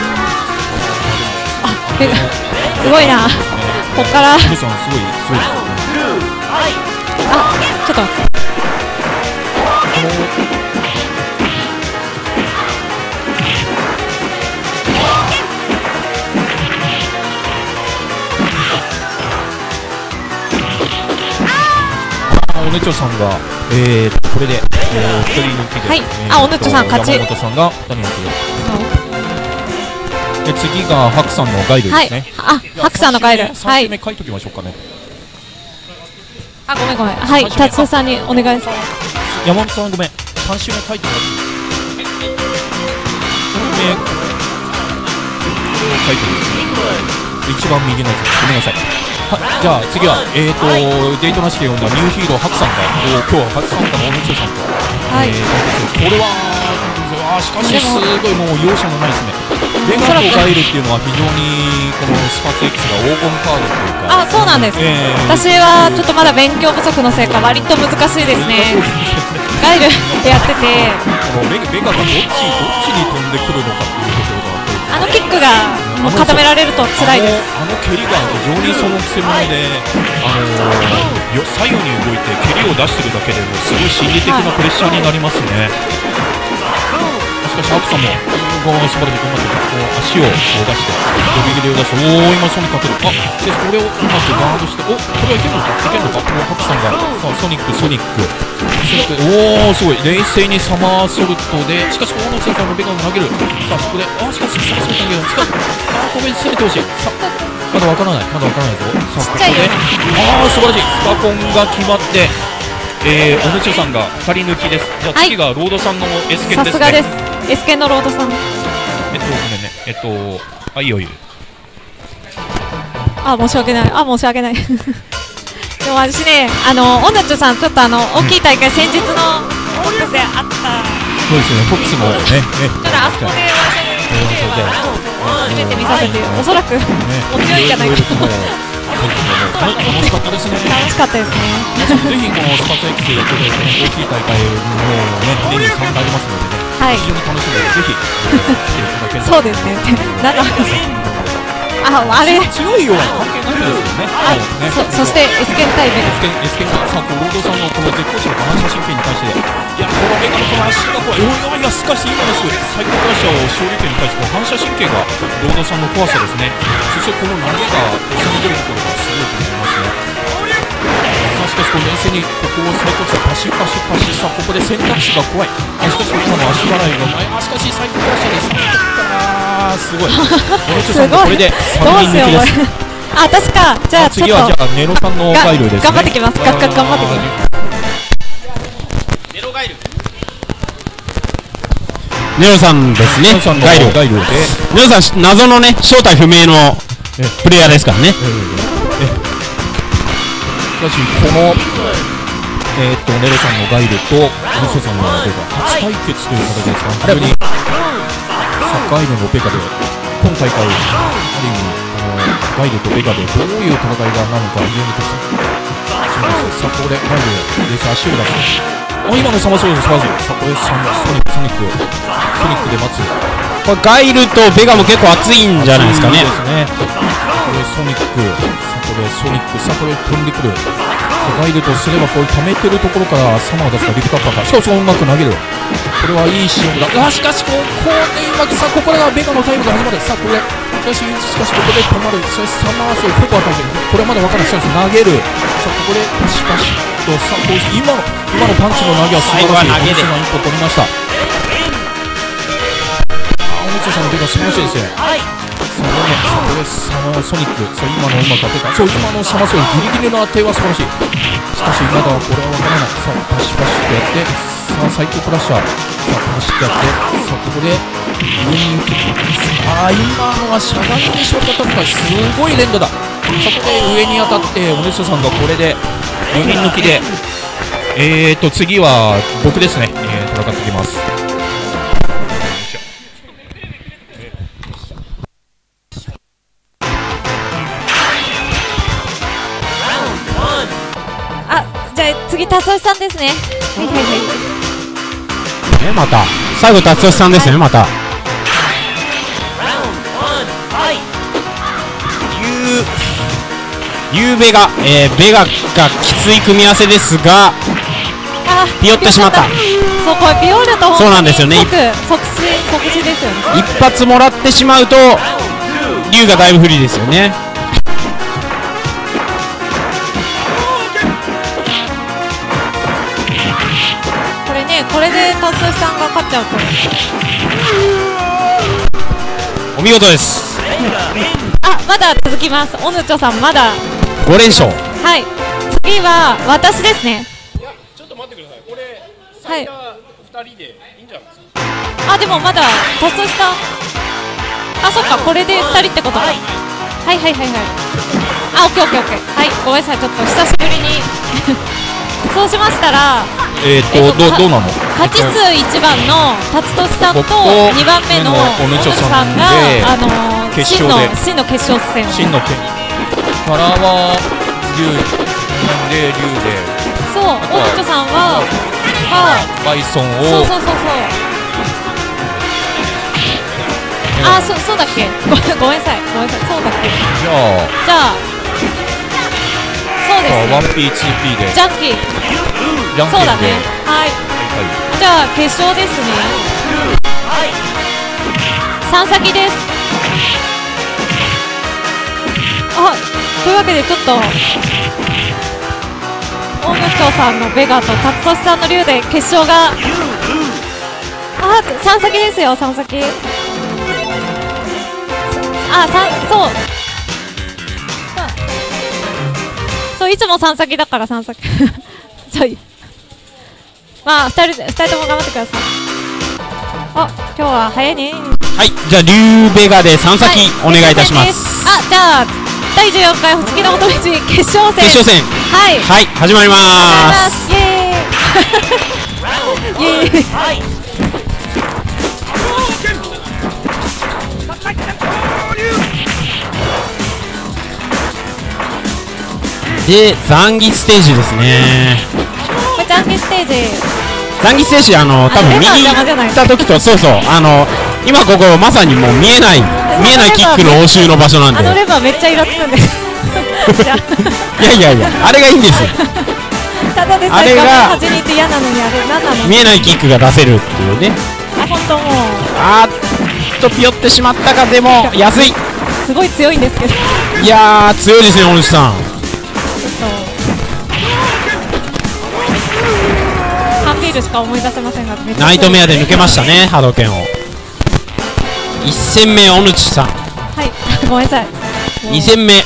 あベガすごいなこっからあおにちょさんすごいすごいですよね。 ちょっと待っておねちょさんが、えーと、これで、えー、一人抜きで、 はいえーあおねちょさん勝ち山本さんがふたり抜きで、で次がハクさんのガイドはいですね。 あハクさんのガイドはさんい周目書いときましょうかね。 あごめんごめんはい達夫さんにお願いします山本さんごめん、さん周目書いてもらっていい？目書いてる。一番右のやつ、ごめんなさい。はじゃあ次は、えーと、デートなしで呼んだニューヒーローハクさんが、えー今日は初参加のおねちょさんと、 はいえーこれはあーしかしすごいもう容赦のないですね。ベガとガイルっていうのは非常にこのスパツ X が黄金カードというか、 あそうなんですえー私はちょっとまだ勉強不足のせいか割と難しいですねそうですねガイルでやってて、 このベベガがどっちどっちに飛んでくるのかっていうところがあのキックがもう固められると辛いです。 あのあの蹴りが非常にそのくせ者で、あのー、よ左右に動いて蹴りを出してるだけでもすごい心理的なプレッシャーになりますね。しかしアクさんもこう素晴らしい、こう足を出して飛び切りを出して、おお今ソニック当てる、あでこれをうまくガードして、おこれはいけるのかいけるのか、こうハクさんがさあソニックソニックソニック、おおすごい冷静にサマーソルトで、しかし大野先生のベガを投げる、さあそこであしかしサマーソルト投げる、しかしあここで攻めてほしい、さまだわからないまだわからないぞ、さあここでああ素晴らしいスパコンが決まって、えー、おねちょさんがふたり抜きです。じゃあ次がロードさんのエスケンですね。 さすがです。エスケンのロードさん。 えっとごめんね、えっとあいいよいいよ。 あ申し訳ない。あ申し訳ない。でも私ね、あのオナチョさんちょっとあの大きい大会、先日のフォックスであった。 そうですね、フォックスもね、ねだからあそこで初めて見させて、おそらくお強いんじゃないかと。 楽しかったですね。 楽しかったですね。 ぜひこのスパツ X やっていただいて、大きい大会もね、年にさんかいありますのでね、 はい、 非常に楽しみで、ぜひ来ていただければ。 そうですね。なんかああれ強いような関係ないですよね。 はい。 ねそそしてエスケンタイム。 エスケンエスケンがさあこうロードさんのこの絶好調の反射神経に対して、いやこのメガのこの足が怖い、おいおいいやしかし今のすごい最高クラッシャーを勝利点に対してこの反射神経がロードさんの怖さですね。そしてこの投げがとっさに出るところがすごいと思いますね。さあしかしこの冷静にここを最高値パシパシパシ、さあここで選択肢が怖い、あしかし今の足払いがうまい、あしかし最高クラッシャーです。あーすごいすごい。 これでさんにん抜きです。 あ確かじゃあちょっと次はじゃあネロさんのガイルですね。 頑張ってきます。ガッガッ頑張ってきます。 ネロガイル。 ネロさんですね。ガイルガイルでネロさん謎のね正体不明のプレイヤーですからね。 しかしこのえー、っとネロさんのガイルとミソさんのベガ初対決という形ですか。非常にさあガイルのベガで今大会ある意味ガイルとベガでどういう戦いがなのか非常に楽しみです。さあここでガイルで足を出す、あ今のサマーソルト素晴らしい。さあこれソニックソニックソニックで待つ、 これガイルとベガも結構熱いんじゃないですかね。 いいですね。これソニック、さあこれソニック、さあこれ飛んでくる。ガイルとすればこれ溜めてるところからサマーを出すかリフトアッパーか、しかもそのうまく投げる。これはいいシーンだ。あしかしここでうまく、さあここからベガのタイムが始まる。さあこれしかししかしここで止まる。しかしサマーソルほぼ当たる。これはまだ分からない。しかし投げる。さあここでしかしとさあこう今の今のパンチの投げは素晴らしい。おみつさん一歩取りました。あおみつさんのベガ素晴らしいですね。さあね、さあこれサマーソニック、さあ今のうまく当てた、そう今のサマーソニックギリギリの当ては素晴らしい。しかしまだこれは分からない。さあパシパシってやって、さあ最強クラッシャー、さあパシってやって、さあここで上に行く、ああ今のはしゃがみにしようとったのか、すごい連打だ。さあここで上に当たっておねしょさんがこれでよにん抜きで、えーと次は僕ですね、えー、戦ってきます。 次達夫さんですね。はいはいはい。 ねまた最後達夫さんですね。また。ユーベガ、えー、ベガがきつい組み合わせですが、ピヨってしまった。 そうこれピヨるとそうなんですよね。 即即死即死ですよね。 一発もらってしまうと龍がだいぶ不利ですよね。 これで達夫さんが勝っちゃうとお見事です。 あまだ続きます。おぬちょさんまだご連勝。 はい、次は私ですね。 いやちょっと待ってください。これはいふたりでいいんじゃないですか。 あでもまだ達夫さん、あそっかこれでふたりってことか。はいはいはいはい。あオッケーオッケーオッケー。はいごめんなさいちょっと久しぶりにそうしましたらえー、っと、えっと、ど, どうなの勝ち数いちばんの達俊さんとにばんめのおぬちょさんが、 あのー、 決勝で真の決勝戦真の決からは龍で龍でそうおぬちょさんはバイソンをそうそうそうそう。あ、そそうだっけ。ごめんごめんなさいごめんなさい。そうだっけ。 じゃあじゃあそうですね。 ワンピーツーピー でジャンキー。 じゃんけんでそうだね。はい。 はじゃあ決勝ですね。さん先です。あ、というわけでちょっと大野翔さんのベガと辰俊さんの竜で決勝があさん先ですよ。さん先。あ、さんそうそういつもさん先だからさん先そうまあふたりでふたりとも頑張ってください。あ、今日は早いね。 はい、じゃあリュウベガでさん先、 はい、 お願いいたします。 あ、じゃあだいじゅうよんかい星木の元道決勝戦。 決勝戦、 はいはい、始まりまーす。 イエーイイエーイ。 で、残儀ステージですね。 これジャンキステージ。 残儀ステージ、あの多分右に行った時と、そうそう、あの今ここまさにもう見えない見えないキックの応酬の場所なんで。 あのレバーめっちゃイラつくんですいやいやいや、あれがいいんですよ。 ただでさあれがえ画面端にいて嫌なのに、あれ何なの。 見えないキックが出せるっていうね。 あ、本当もうあーっとピヨってしまったか。でも安い。 すごい強いんですけどいやー強いですね、大西さん。 ハンビールしか思い出せませんが、めっちゃナイトメアで抜けましたね、波動拳を。いち戦目、小野さん。 はい、ごめんなさい。 に戦目、 いや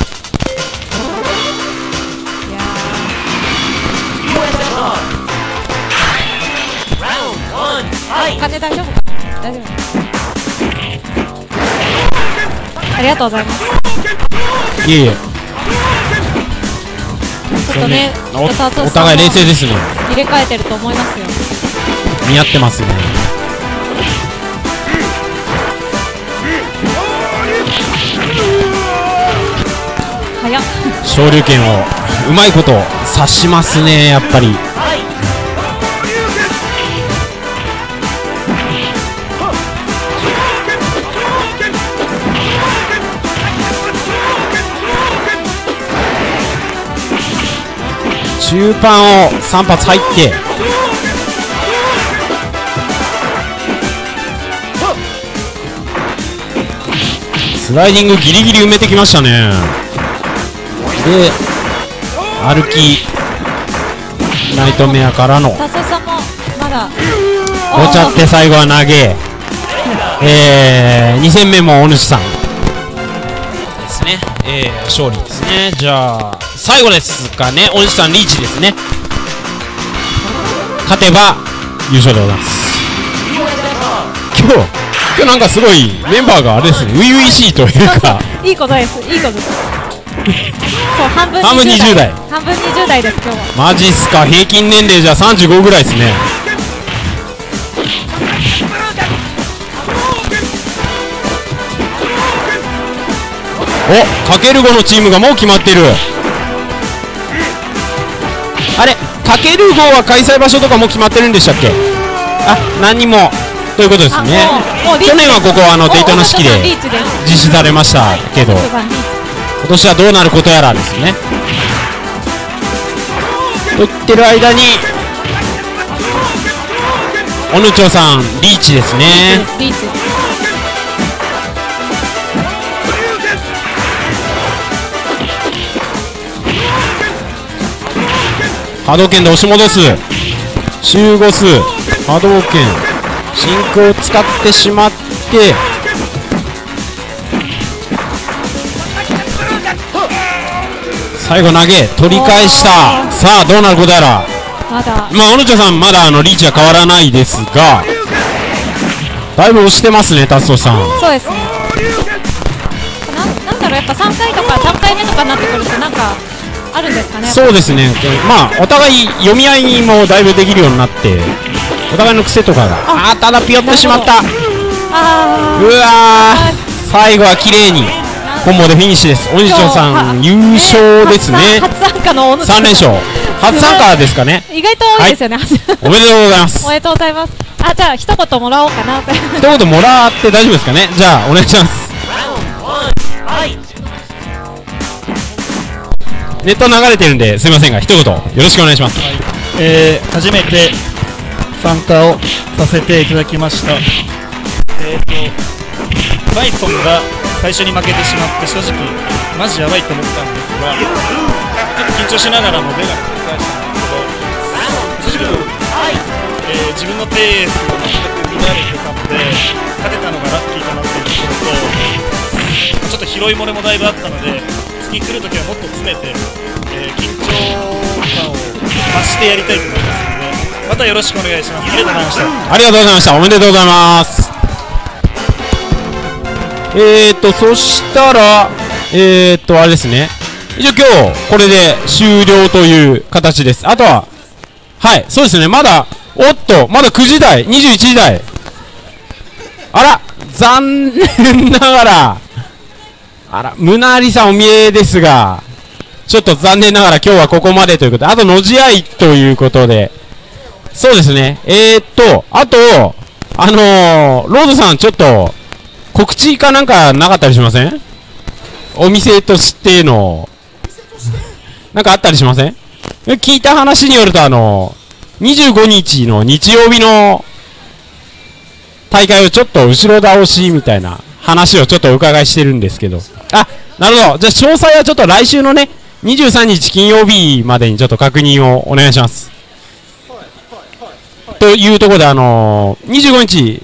ー、お金大丈夫か。大丈夫。ありがとうございます。 いえいえ、 ちょっとね、 おちょっと達夫さんもお互い冷静ですね。 入れ替えてると思いますよ。 見合ってますね。 早っ。 昇竜拳をうまいこと察しますね、やっぱり。中盤をさん発入ってスライディングギリギリ埋めてきましたね。で歩きナイトメアからの達夫さんもまだごちゃって最後は投げ、えー、に戦目もお主さんですね、えー、勝利ですね。じゃあ最後ですかね、お主さんリーチですね。勝てば優勝でございます。今日今日なんかすごいメンバーがあれですね、初々しいというかいいことです、いいことですそう半分半分にじゅう代半分にじゅう代です今日は。 マジっすか。平均年齢じゃさんじゅうごぐらいですね。お、かけるごのチームがもう決まってる。あれ、かけるごは開催場所とかも決まってるんでしたっけ。あ、何にもということですね。 もうもうリーチ去年はここあのデイトナ式でリーチです。 実施されましたけど、 小野さんリーチ今年はどうなることやらですね。と言ってる間におぬちょさんリーチですね。 リーチ。 波動拳で押し戻す集合数波動拳真空を使ってしまって、最後投げ取り返した。さあどうなることやら。 まだまあおぬちょさんまだあのリーチは変わらないですが、だいぶ押してますね、達夫さん。 そうですね。な、なんだろう、やっぱさんかいとかさんかいめとかになってくるとなんかあるんですかね。 そうですね、まあお互い読み合いもだいぶできるようになって、お互いの癖とかが、ああーただピヨってしまった。 あうわー、最後は綺麗にコンボでフィニッシュです。おにちょさん優勝ですね。 初参加の小野さん連勝。 初参加ですかね。 意外と多いですよね、 おめでとうございますおめでとうございます。あ、じゃあ一言もらおうかな。 一言もらって大丈夫ですかね。じゃあお願いします。ネット流れてるんですいませんが一言よろしくお願いします。 えー、初めて参加をさせていただきました。えーとバイソンが最初に負けてしまって正直マジやばいと思ったんですが、ちょっと緊張しながらもベガに繰り返したんですけど、正直、えー、自分のペースが全く乱れてたので勝てたのがラッキーかなというところと、ちょっと拾い漏れもだいぶあったので次来るときはもっと詰めて、えー、緊張感を増してやりたいと思いますので、またよろしくお願いします。ありがとうございました。 ありがとうございました。おめでとうございます。えーとそしたらえーとあれですね、一応今日これで終了という形です。あとははいそうですね、まだおっとまだくじ台にじゅういちじ台、あら残念ながらあらムナリさんお見えですが、ちょっと残念ながら今日はここまでということで、あとのじ合いということで、そうですね、えーっとあとあのー、ロードさんちょっと告知かなんかなかったりしません？お店としてのなんかあったりしません？聞いた話によるとあのにじゅうごにちの日曜日の大会をちょっと後ろ倒しみたいな話をちょっとお伺いしてるんですけど、あ、なるほど。じゃあ詳細はちょっと来週のねにじゅうさんにち金曜日までにちょっと確認をお願いします。というところであのー、にじゅうごにち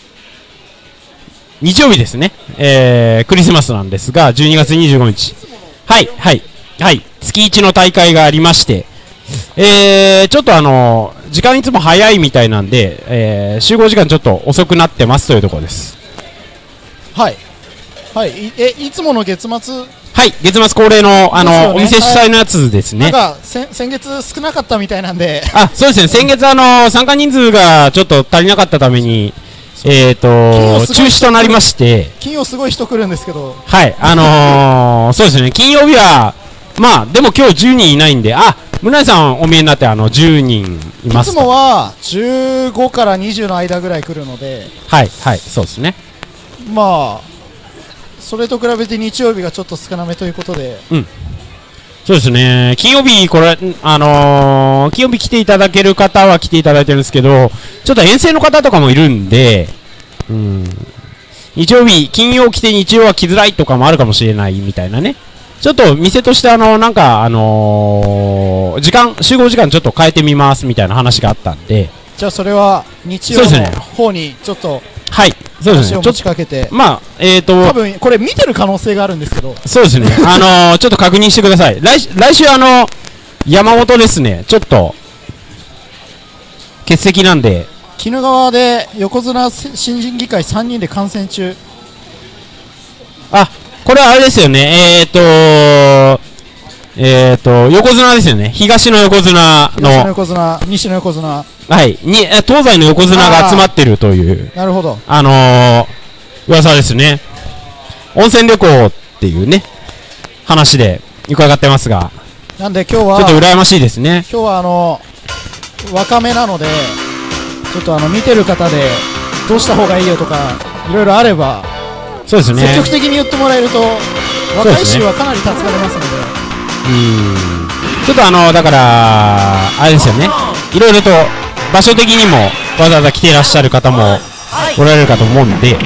日曜日ですね、えー、クリスマスなんですがじゅうにがつにじゅうごにちはいはいはい月いちの大会がありまして、えー、ちょっとあのー、時間いつも早いみたいなんで、えー、集合時間ちょっと遅くなってますというところです。 はいはいいえいつもの月末はい月末恒例のあの、ね、お店主催のやつですね。 なんか先月少なかったみたいなんであそうですね、先月あの参加人数がちょっと足りなかったためにえーと中止となりまして、 金曜すごい人来るんですけど、 はいあのー、そうですね、金曜日はまあでも今日じゅうにんいないんで、あ村井さんお見えになってあのじゅうにんいます。 いつもはじゅうごからにじゅうの間ぐらい来るので、はいはいそうですね、 まあそれと比べて日曜日がちょっと少なめということで、 うんそうですね、金曜日これあのー、金曜日来ていただける方は来ていただいてるんですけど、ちょっと遠征の方とかもいるんで、うん日曜日金曜来て日曜は来づらいとかもあるかもしれないみたいなね、ちょっと店としてあのなんかあのー、時間集合時間ちょっと変えてみますみたいな話があったんで、 じゃあそれは日曜の方にちょっとはいそうですね、 話を持ちかけて、 まあえーと多分これ見てる可能性があるんですけど、 そうですねあのー、ちょっと確認してください。来来週あの山本ですね、ちょっと欠席なんで、 鬼怒川で横綱新人議会さんにんで観戦中。 あこれはあれですよね、えーとえーと横綱ですよね、東の横綱の東の横綱西の横綱、 はいに東西の横綱が集まってるという、 なるほど、 あのー、噂ですね。温泉旅行っていうね話で伺ってますが、 なんで今日はちょっと羨ましいですね。 今日はあの若めなのでちょっとあの見てる方でどうした方がいいよとかいろいろあれば、 そうですね、 積極的に言ってもらえると若い衆はかなり助かりますので、 うんちょっとあのだからあれですよね、いろいろと場所的にもわざわざ来ていらっしゃる方もおられるかと思うんで、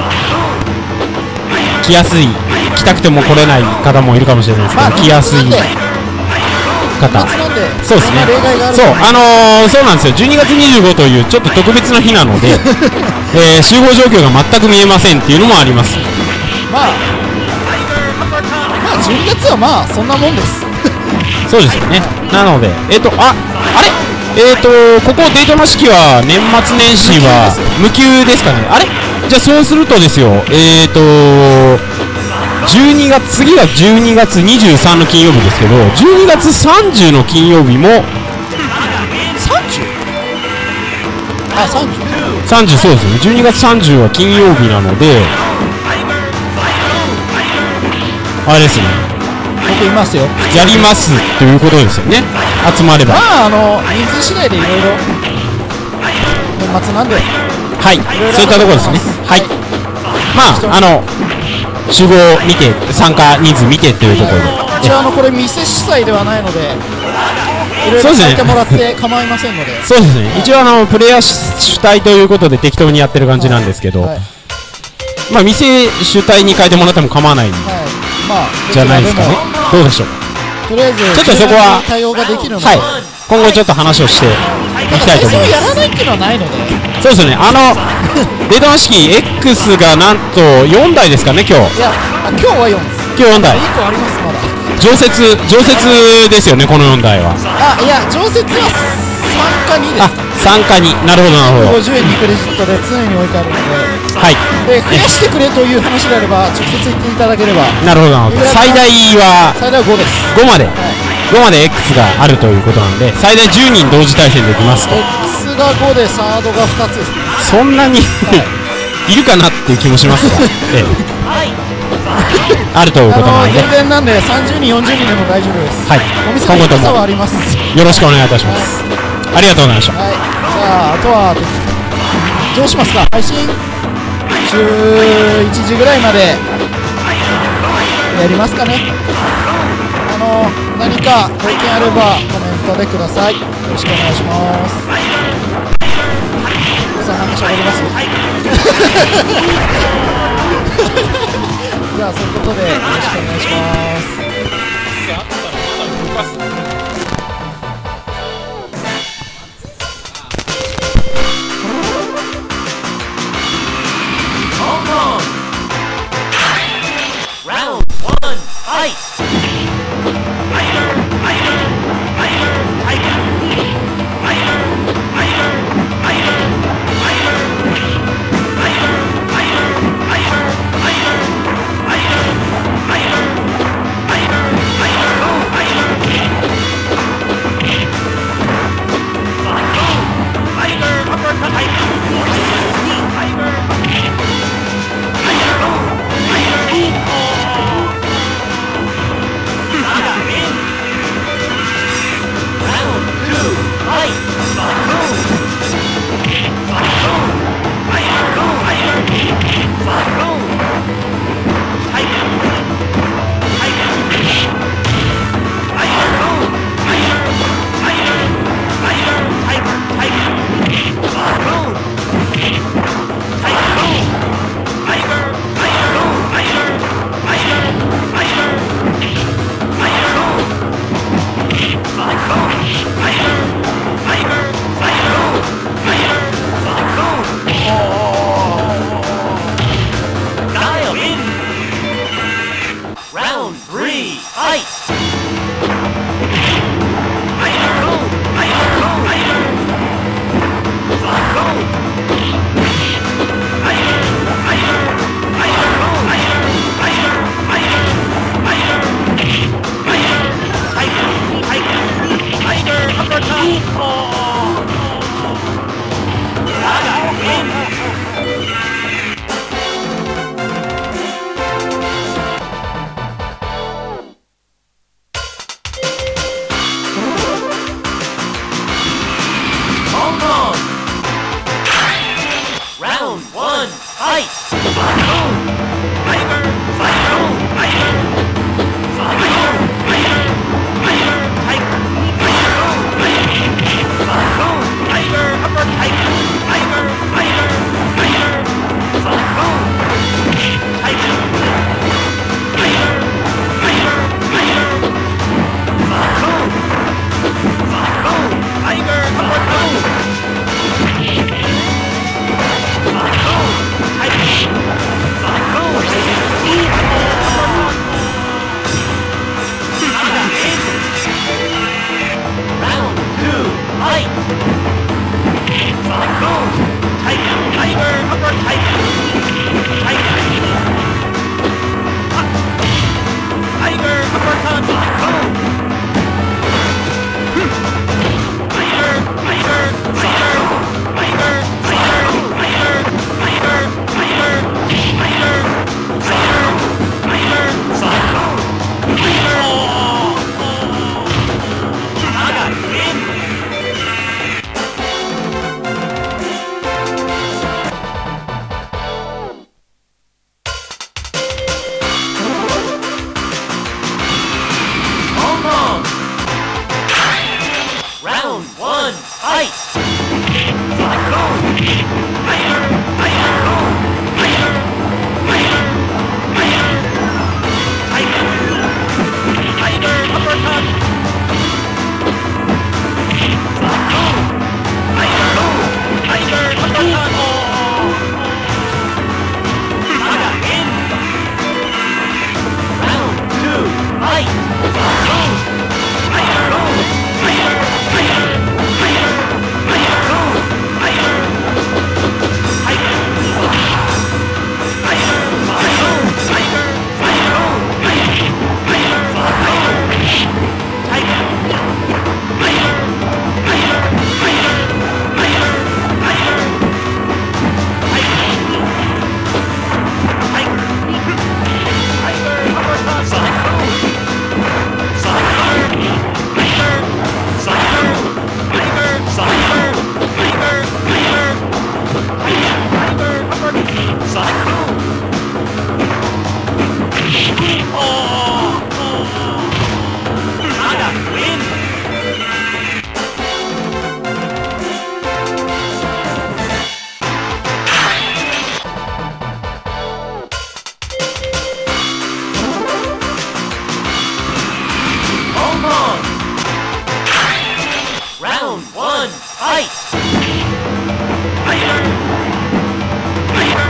来やすい来たくても来れない方もいるかもしれないですけど、まあ、来やすい方、そうですね、そうあのー、そうなんですよ、じゅうにがつにじゅうごというちょっと特別な日なので、えー、集合状況が全く見えませんっていうのもあります。 まあまあじゅうにがつはまあそんなもんです。 そうですよね。なのでえっ、ー、とああれえっ、ー、とここデートの式は年末年始は無給ですかね。あれじゃあそうするとですよ、えっ、ー、とじゅうにがつ次がじゅうにがつにじゅうさんの金曜日ですけど、じゅうにがつさんじゅうの金曜日もさんじゅうあさんじゅうさんじゅうそうですね、じゅうにがつさんじゅうは金曜日なのであれですね、 僕いますよ、 やりますということですよね。 集まれば。 まああの人数次第でいろいろ年末なんではい、そういったところですね。はい、まああの集合見て参加人数見てというところで、 一応あのこれ店主催ではないのでいろいろそうですね書いてもらって構いませんのでそうですね、一応あのプレイヤー主体ということで適当にやってる感じなんですけど、 はい、 まあ店主体に変えてもらっても構わないんはい、まあじゃないですかね。どうでしょう。 とりあえずちょっとそこは対応ができるので、 はい、今後ちょっと話をしていきたいと思い対戦をやます。 らないっていうのはないので、 そうですね、あのデータマ式 X がなんとよんだいですかね、今日いやあ今日はよんです。 今日よんだいいっこありますまだ。 常設常設ですよね、このよんだいは。 あいや常設は参加にです。 あ、参加になるほどなるほど。 ごじゅうえんにクレジットで常に置いてあるので、 はい、 で増やしてくれという話であれば直接言っていただければ。 なるほどなるほど。最大は最大はごです。 ごまで、 はい、 ごまで X があるということなので、最大じゅうにん同時対戦できますと。 X がごでサードがふたつですね。 そんなにいるかなっていう気もしますが、ええ、あるというあのことなので、 全然なんでさんじゅうにんよんじゅうにんでも大丈夫です。 はい、 お店の今後とも高さはあります。はいよろしくお願いいたします。ありがとうございました。 じゃああとはどうしますか。配信じゅういちじぐらいまでやりますかね。あの何かご意見あればコメントでください。よろしくお願いします。おさんなんか喋りますじゃあそういうことでよろしくお願いします。 Round one, fight! Round two, fight! Dial in! Round three, fight! Hong Kong! Round one, fight! Round two, fight! Tiger uppercut! Tiger uppercut! Tiger, tiger, tiger, tiger, tiger, tiger, tiger, tiger, tiger, tiger, tiger, tiger. fight! Tiger! Tiger!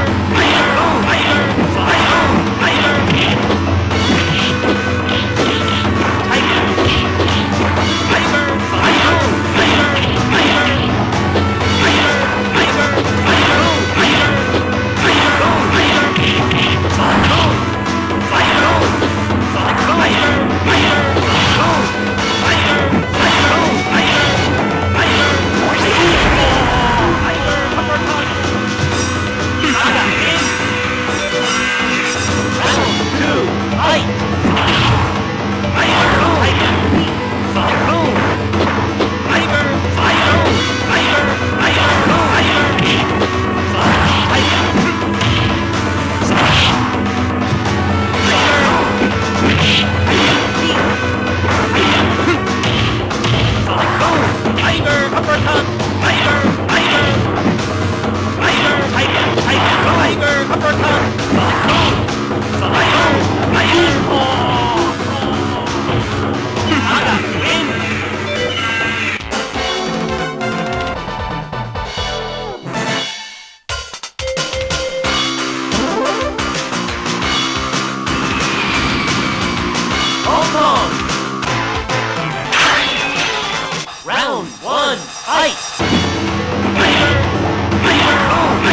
Round one, fight!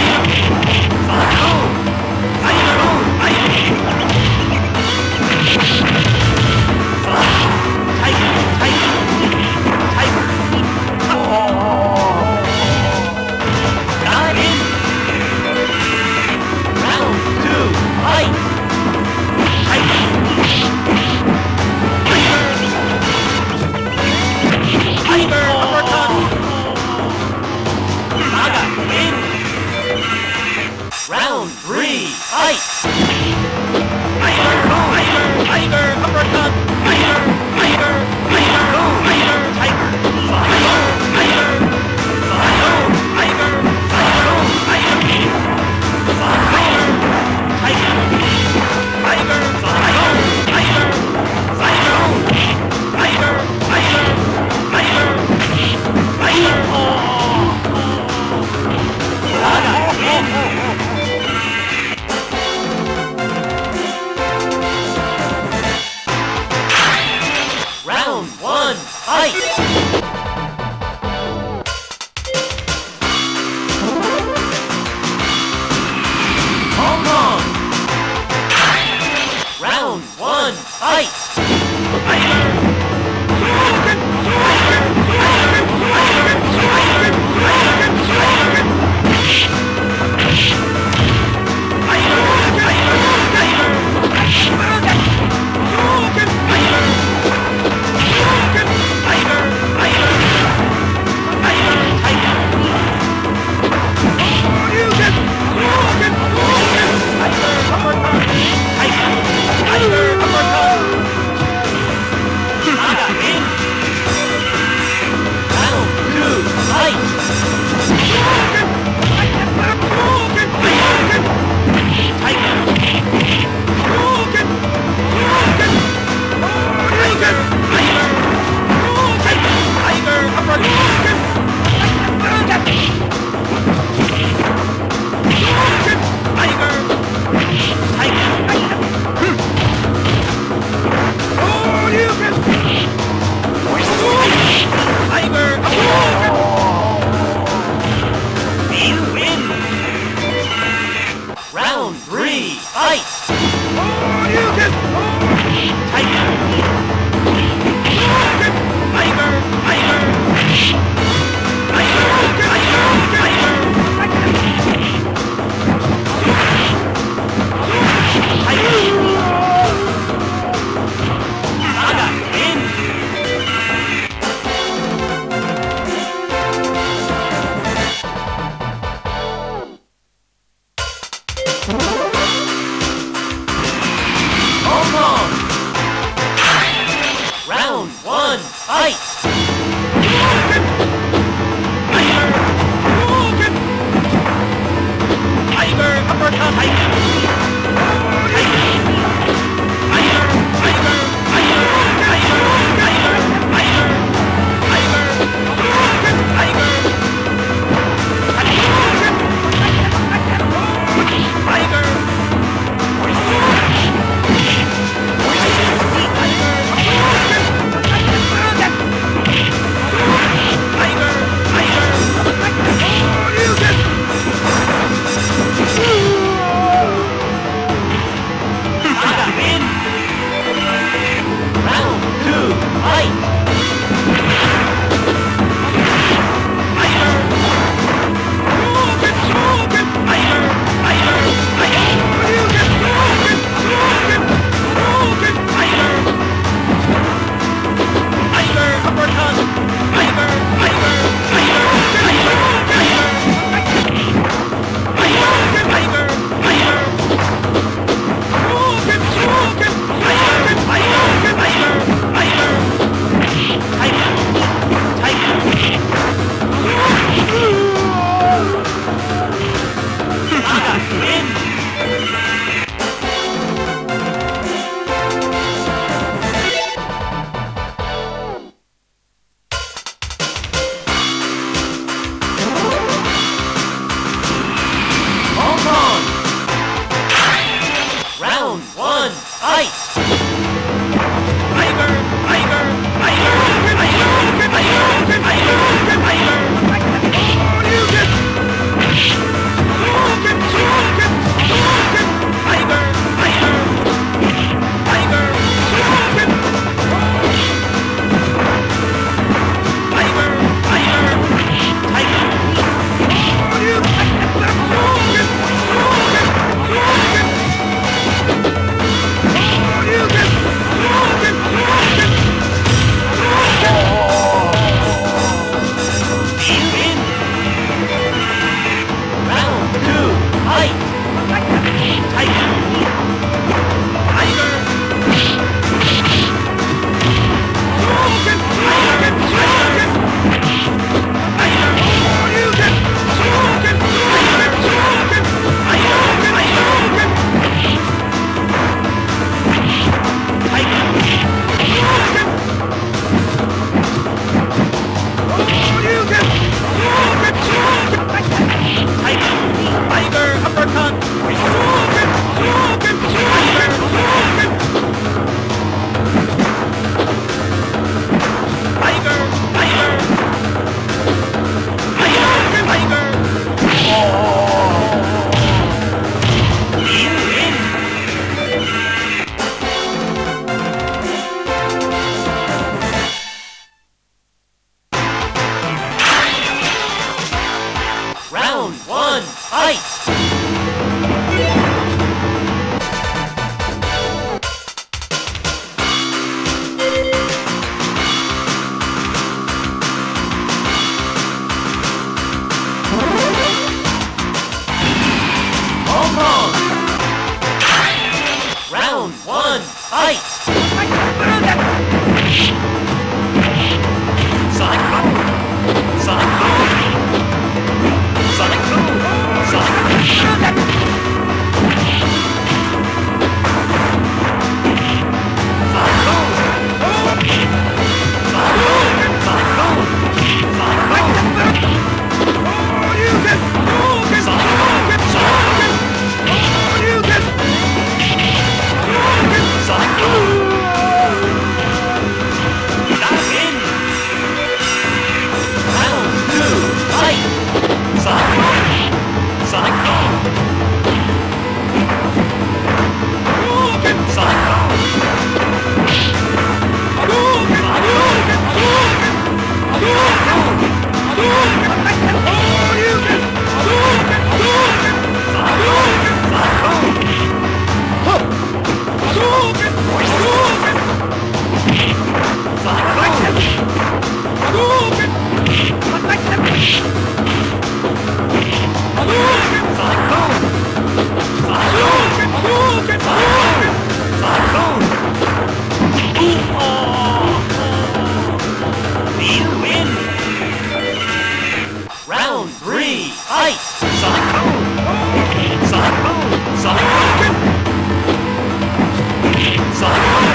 Tiger! fight! Hong Kong! Round one, fight! Sonic Boom! Sonic Boom! Sonic Boom! Sonic Boom! Sonic Boom! Sonic Boom! Sonic Boom! Sonic Boom! Sonic Boom! Dive in! Round two, fight! Sonic Boom! Sonic Boom! Sonic Boom! Round three, fight! Sonic Boom! Sonic Boom! Sonic Boom! Sonic Boom!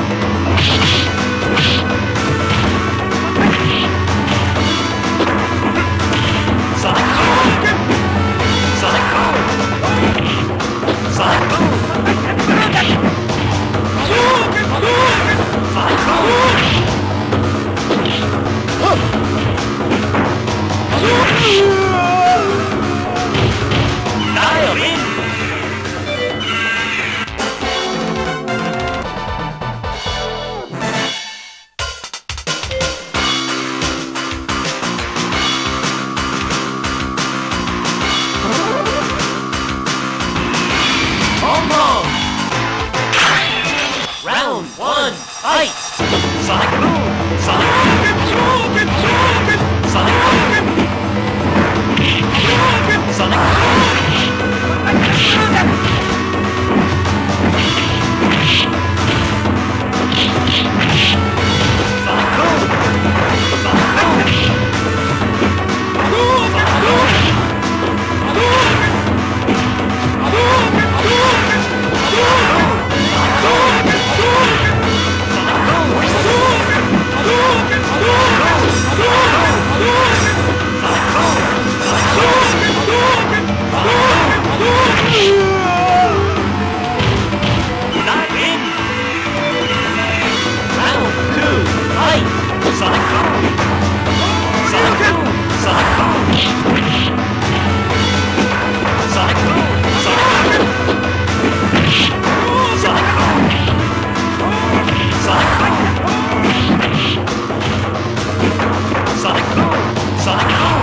Sonic Boom! Sonic Boom! Sonic Boom! Sonic Boom! Dial in! Hong Kong! Round one, fight! Sonic Boom! Sonic Boom! Sonic Boom! Sonic Boom! Dive in! Round two, fight! Sonic Boom! Sonic Boom! Sonic Boom! Sonic Boom! Sonic Boom! Sonic Boom! Sonic Boom! Sonic Boom! Sonic Boom!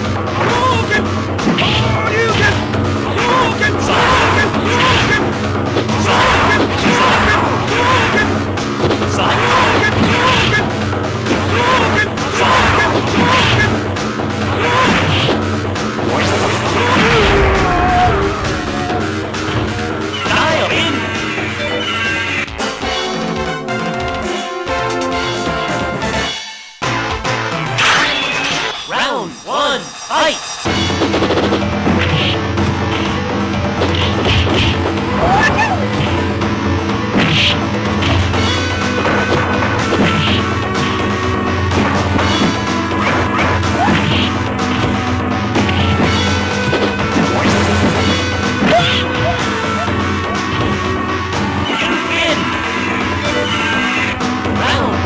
Dial in! Round one, fight!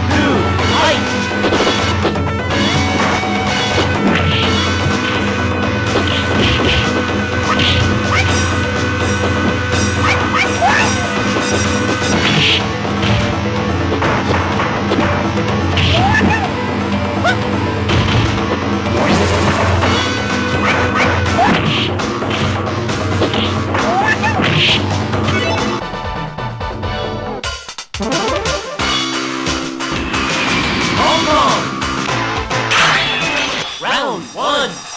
Round two, fight!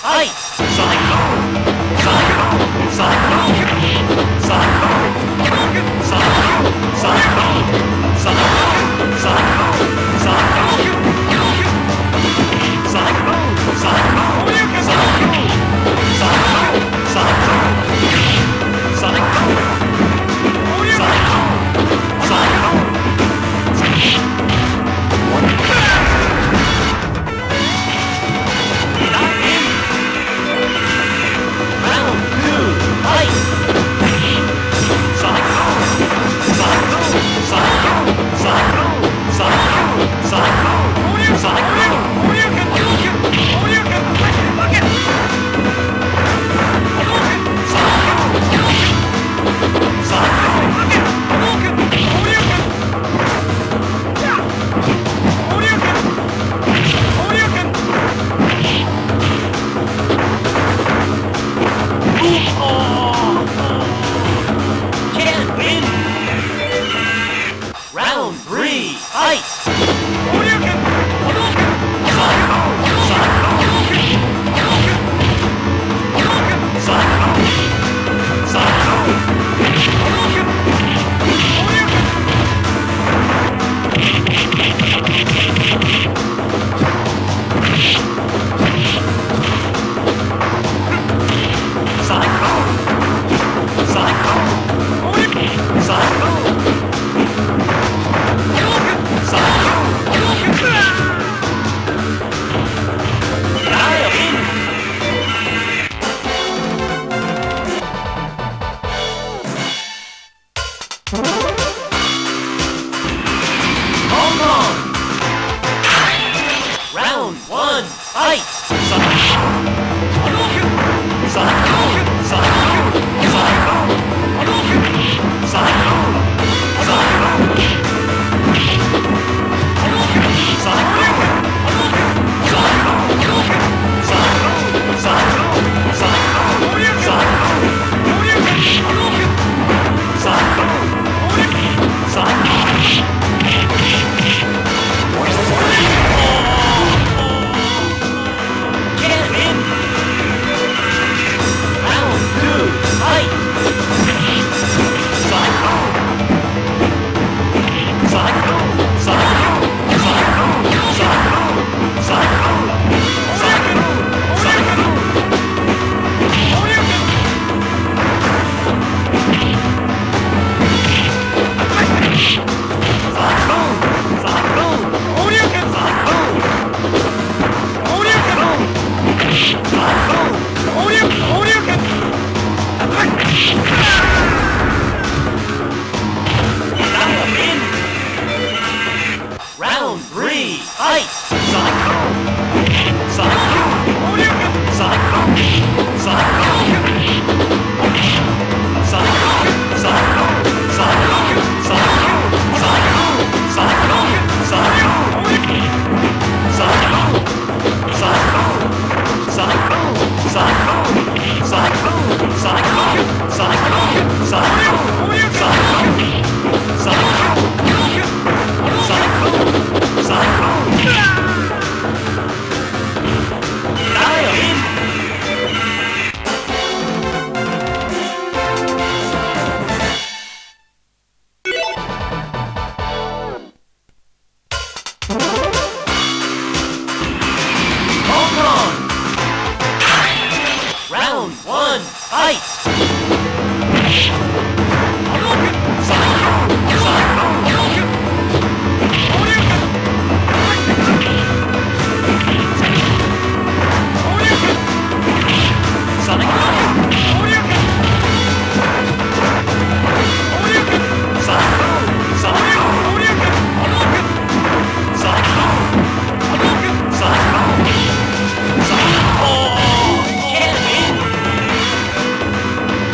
「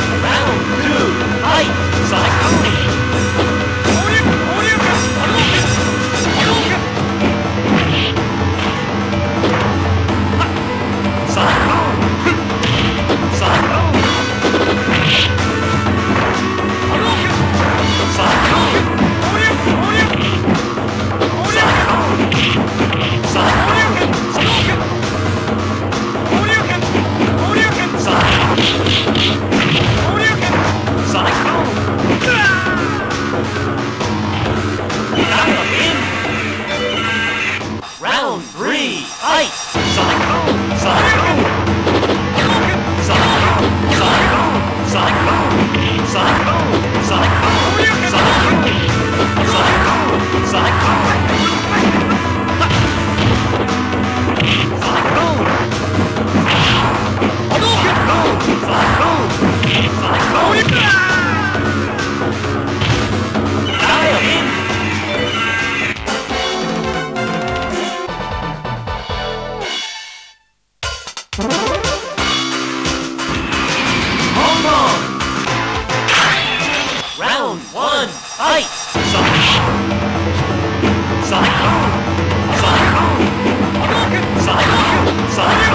one, fight! Sonic! Sonic! Sonic! Sonic! Sonic!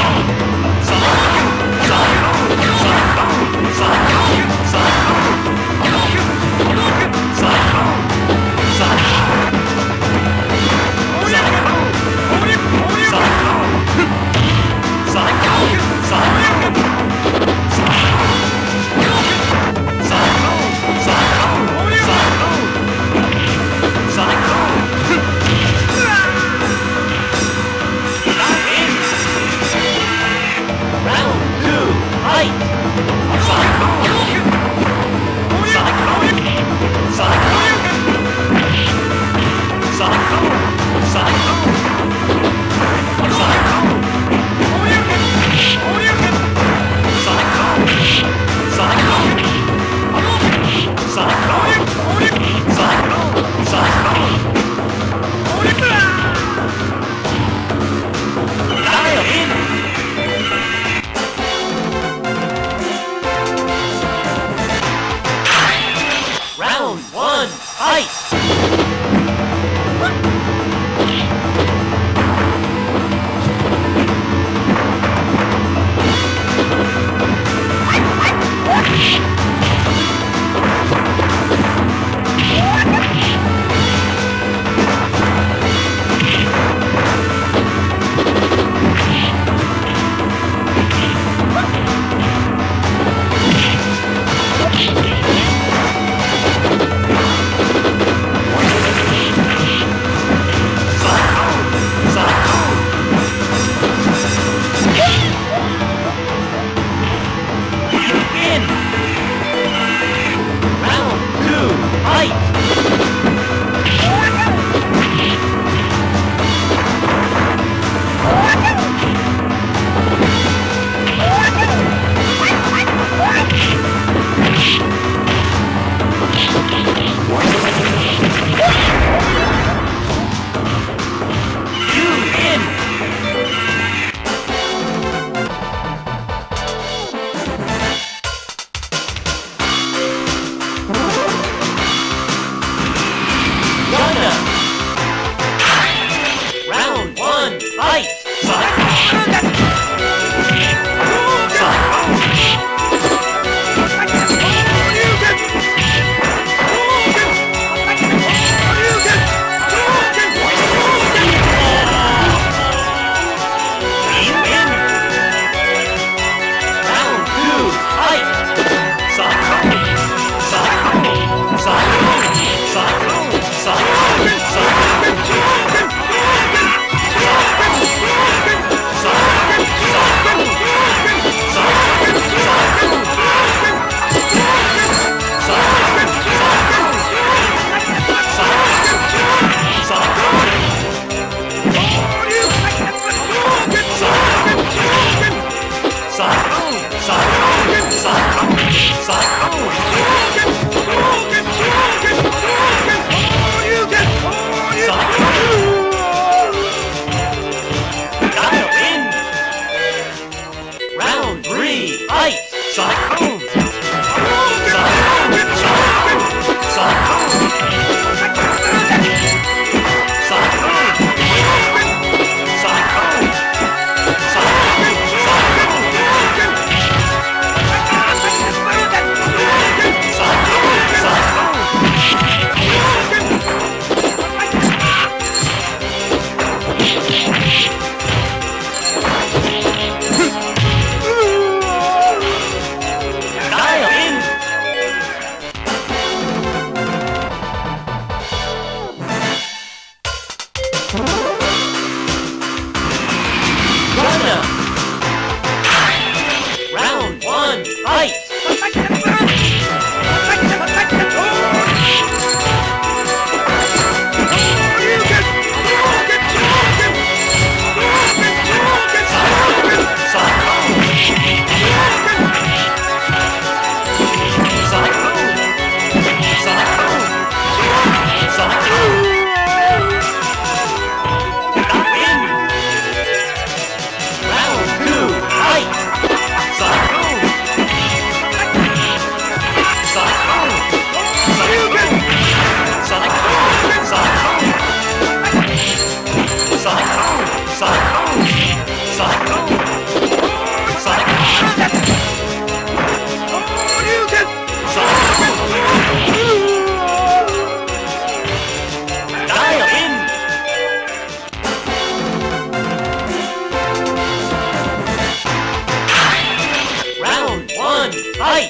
one, fight!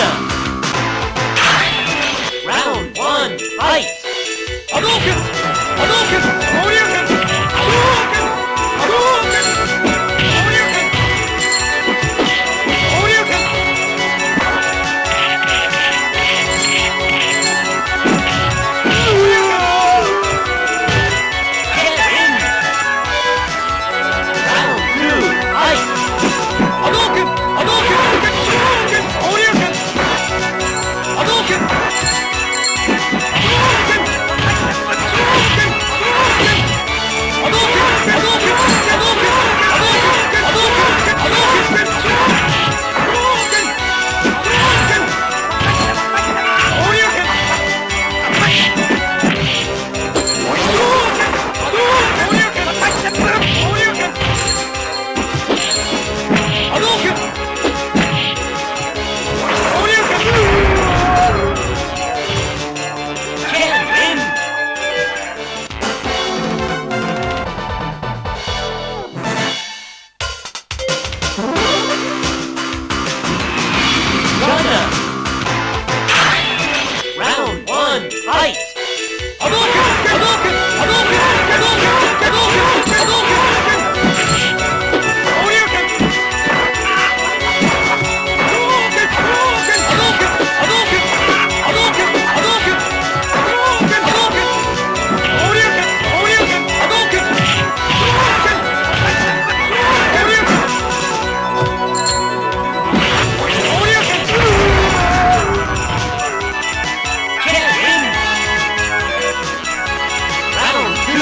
Hadouken! Round two.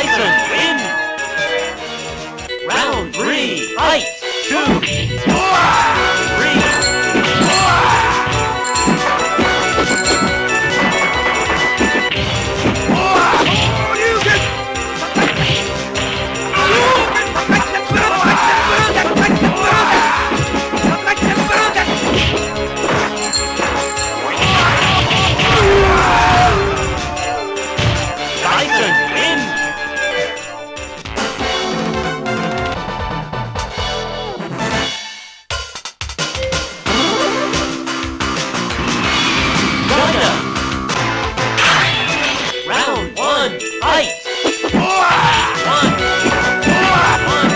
Bison win. Round three, fight. Two, three. Bison win. China. Round one, fight. One. One.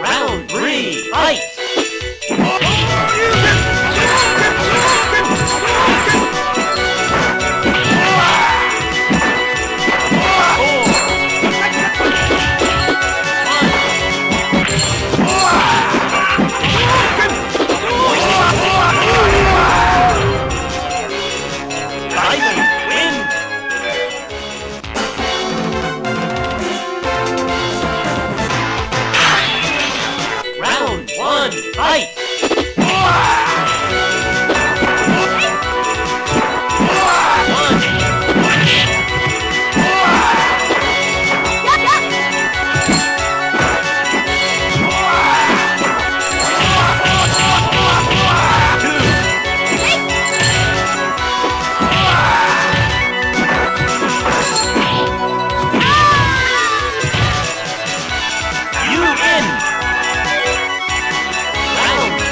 Round three, fight! Fight! You win! Round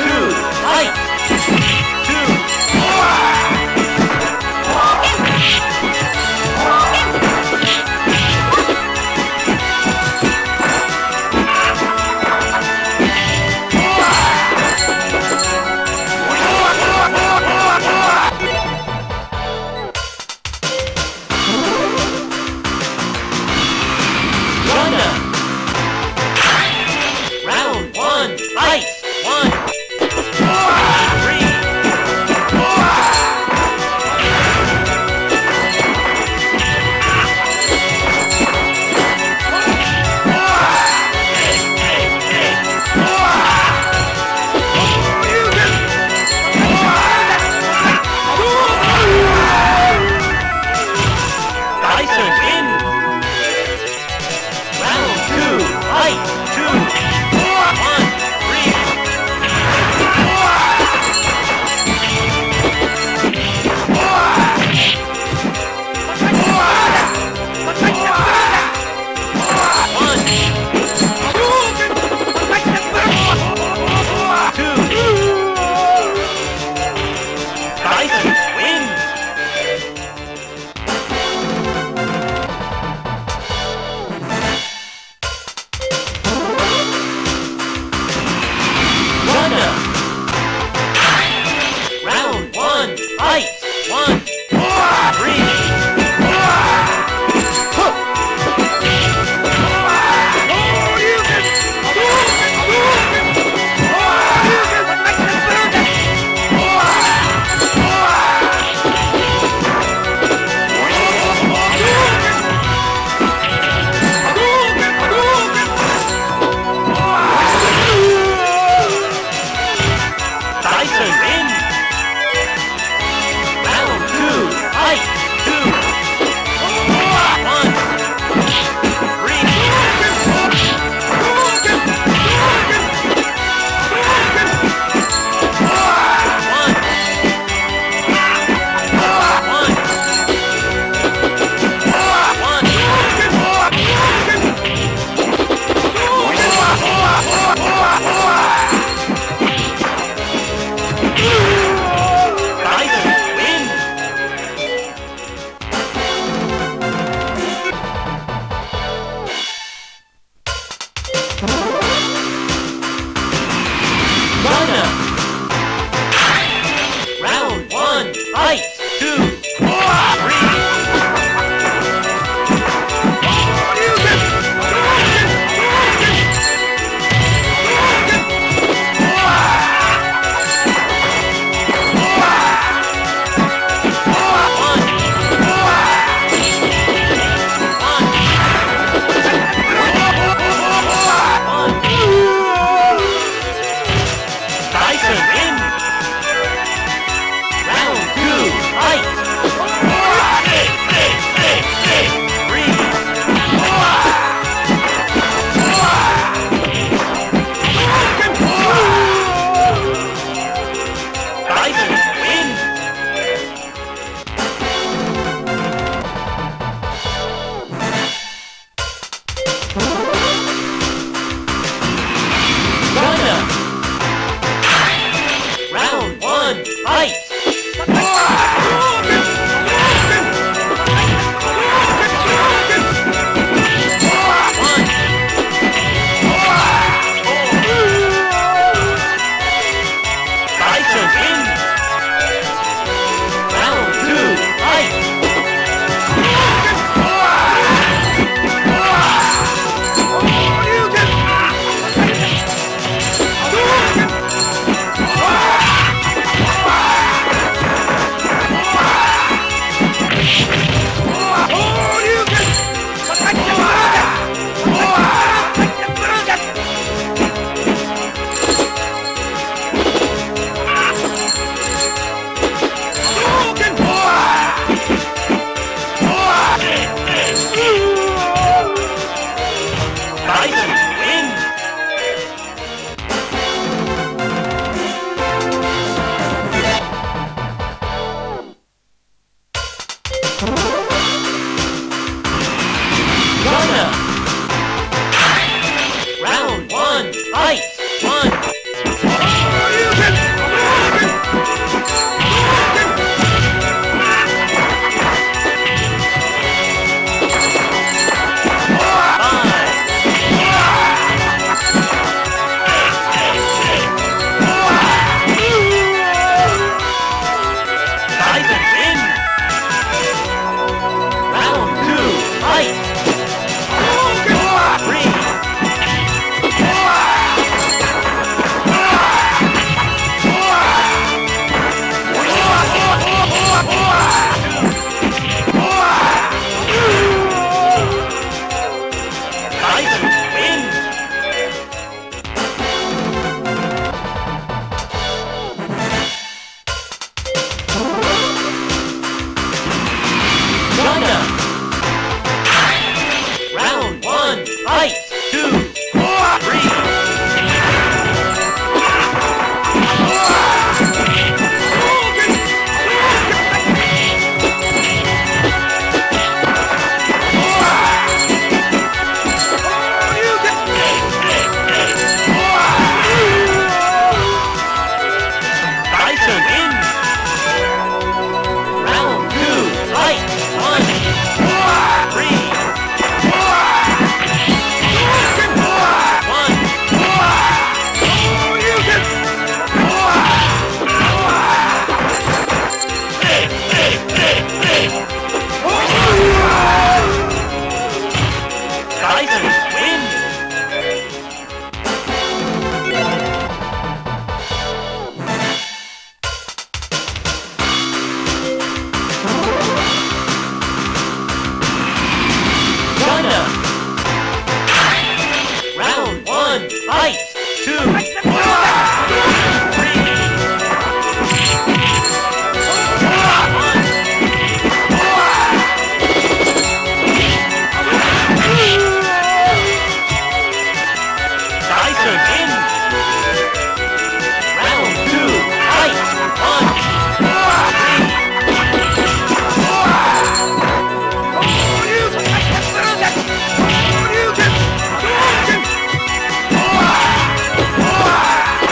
Fight!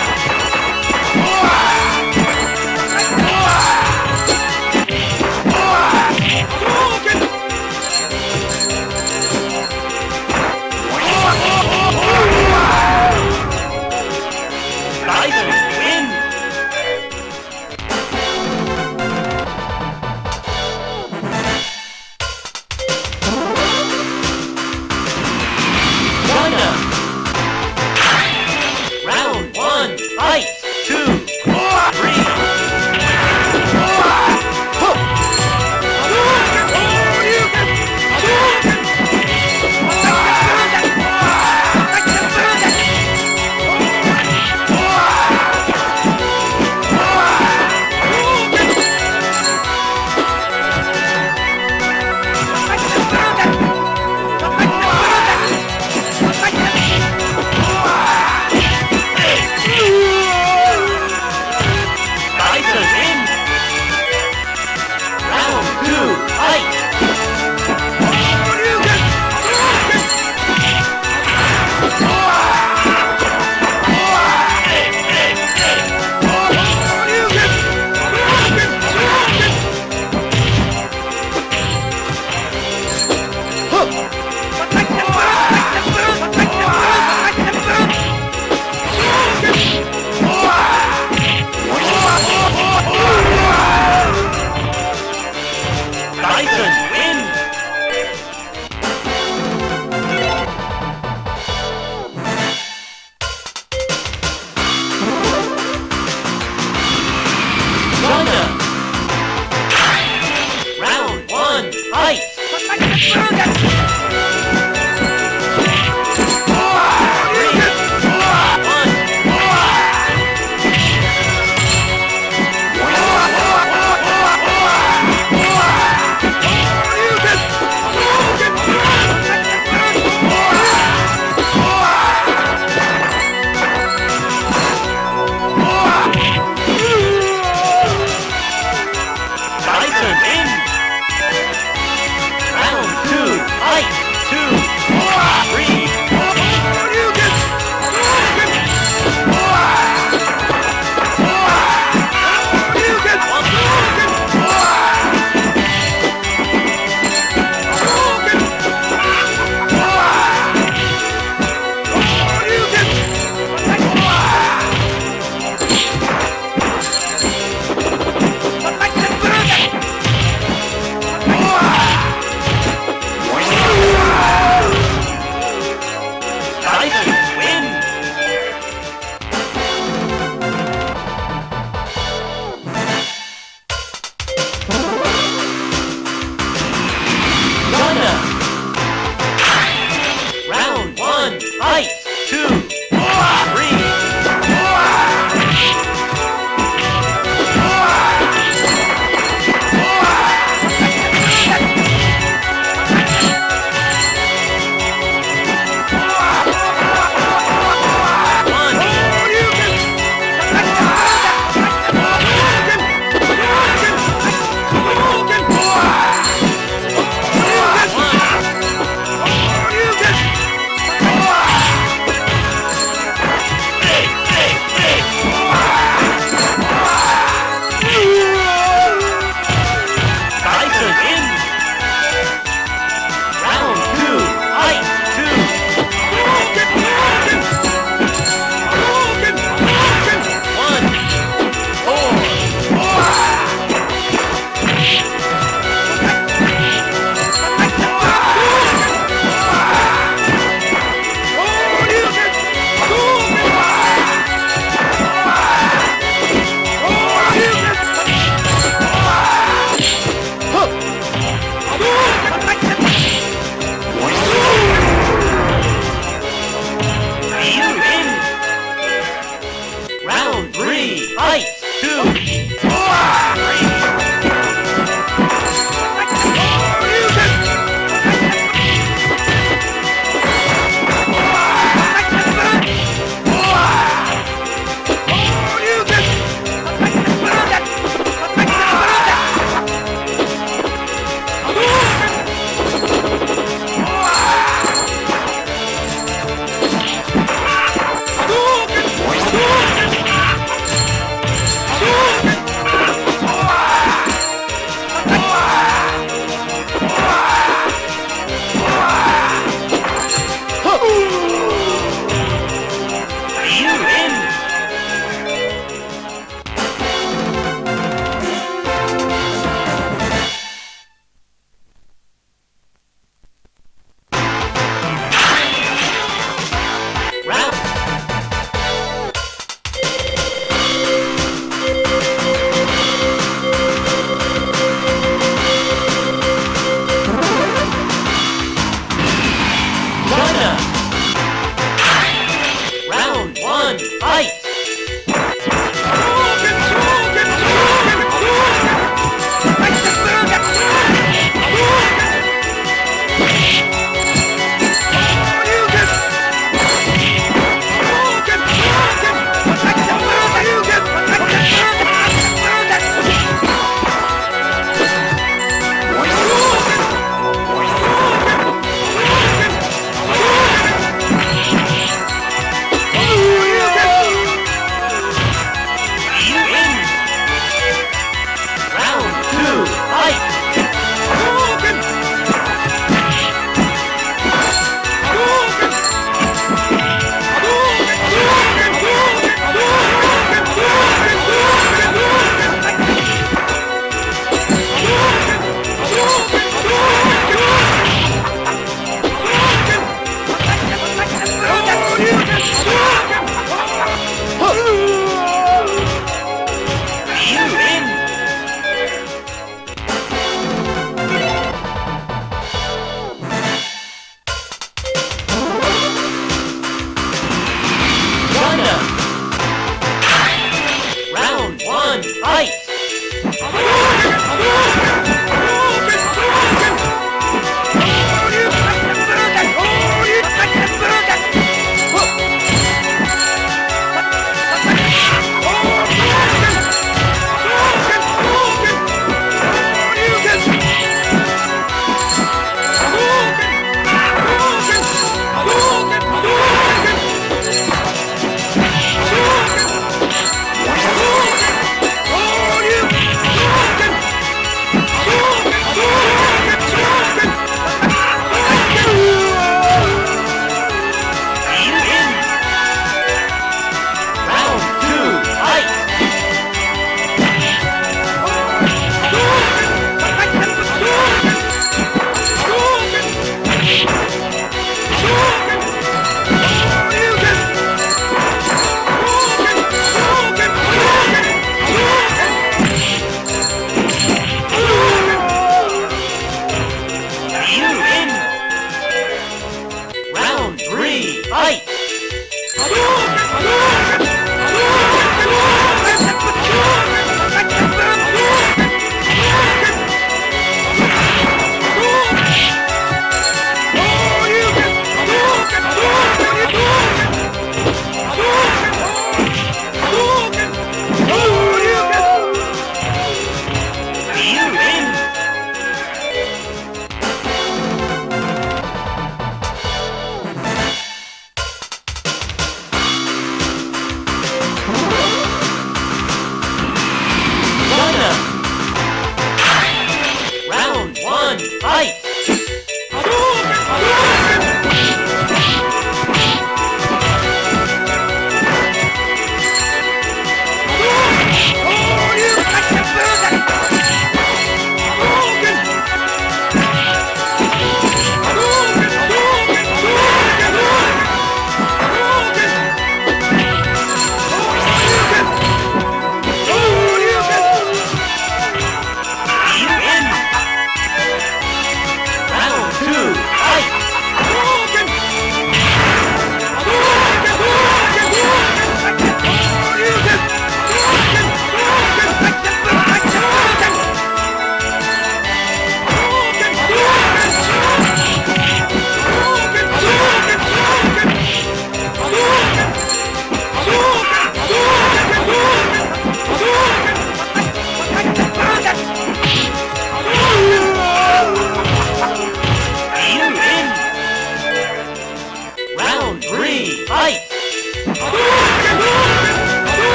Ready, fight! Two!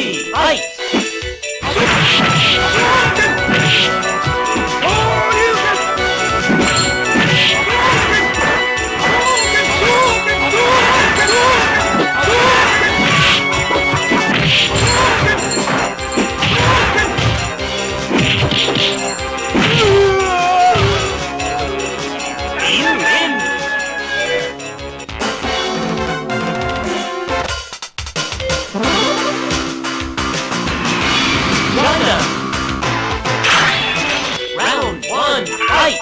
three, fight! Round one, fight!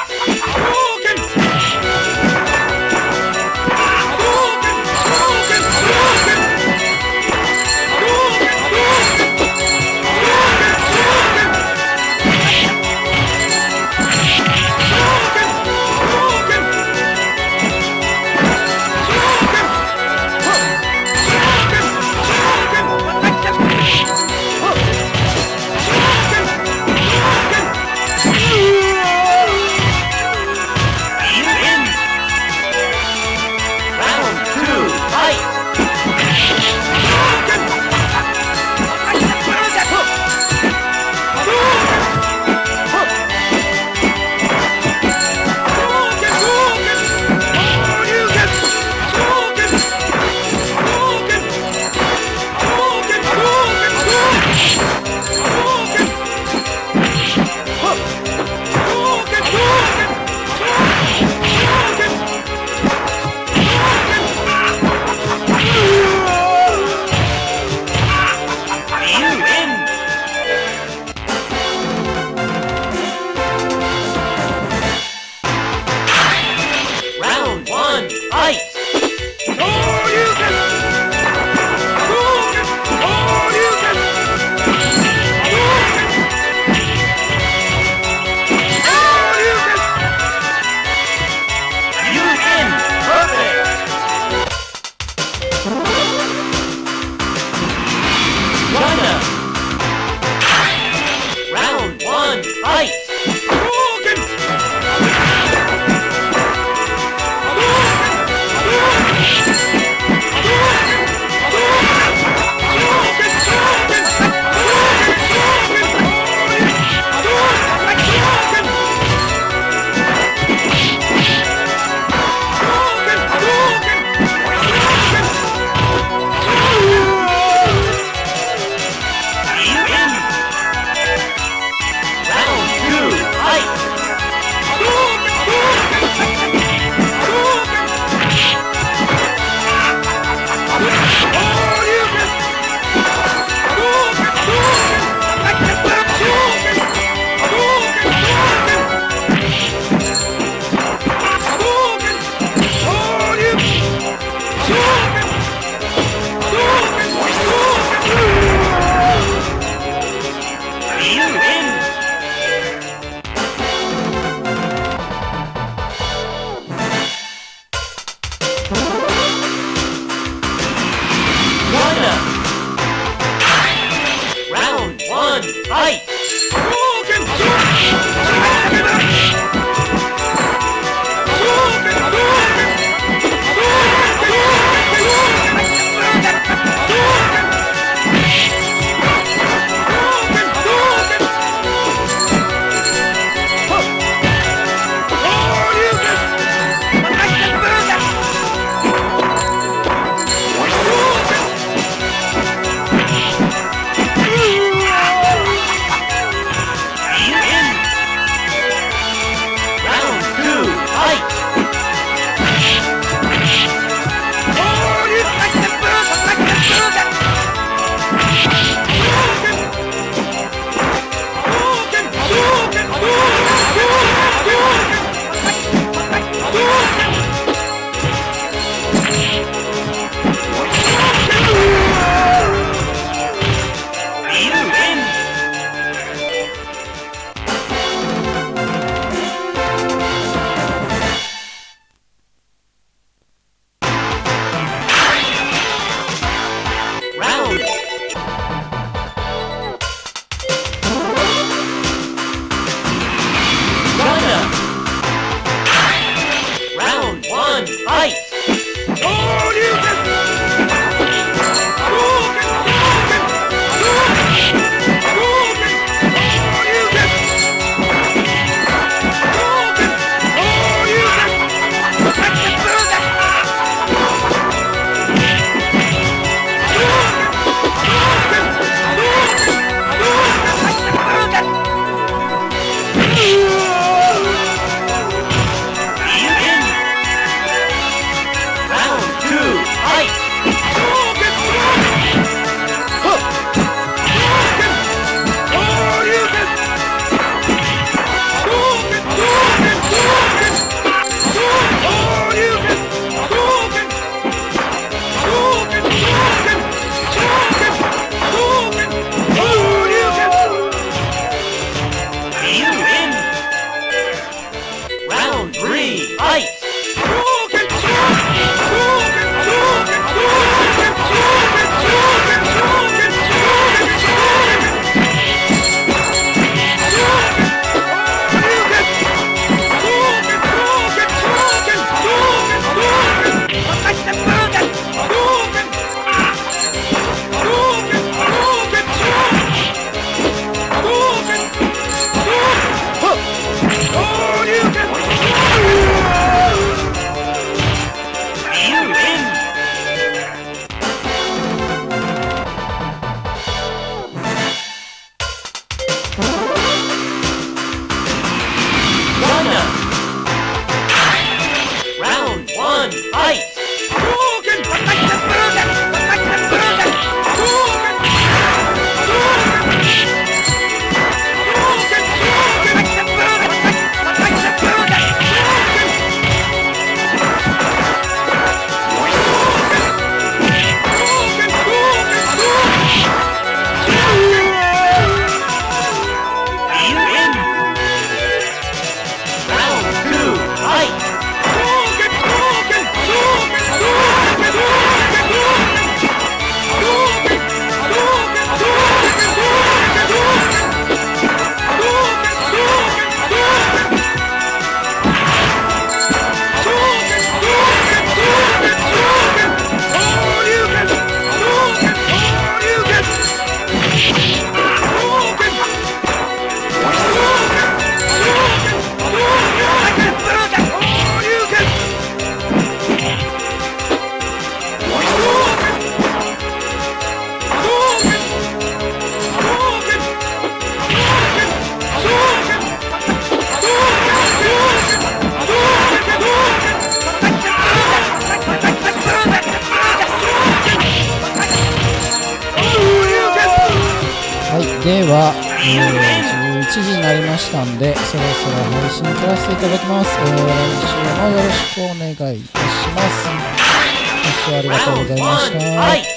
では、えー、じゅういちじになりましたんで、そろそろ配信撮らせていただきます。えー、来週もよろしくお願いいたします。ご視聴ありがとうございました。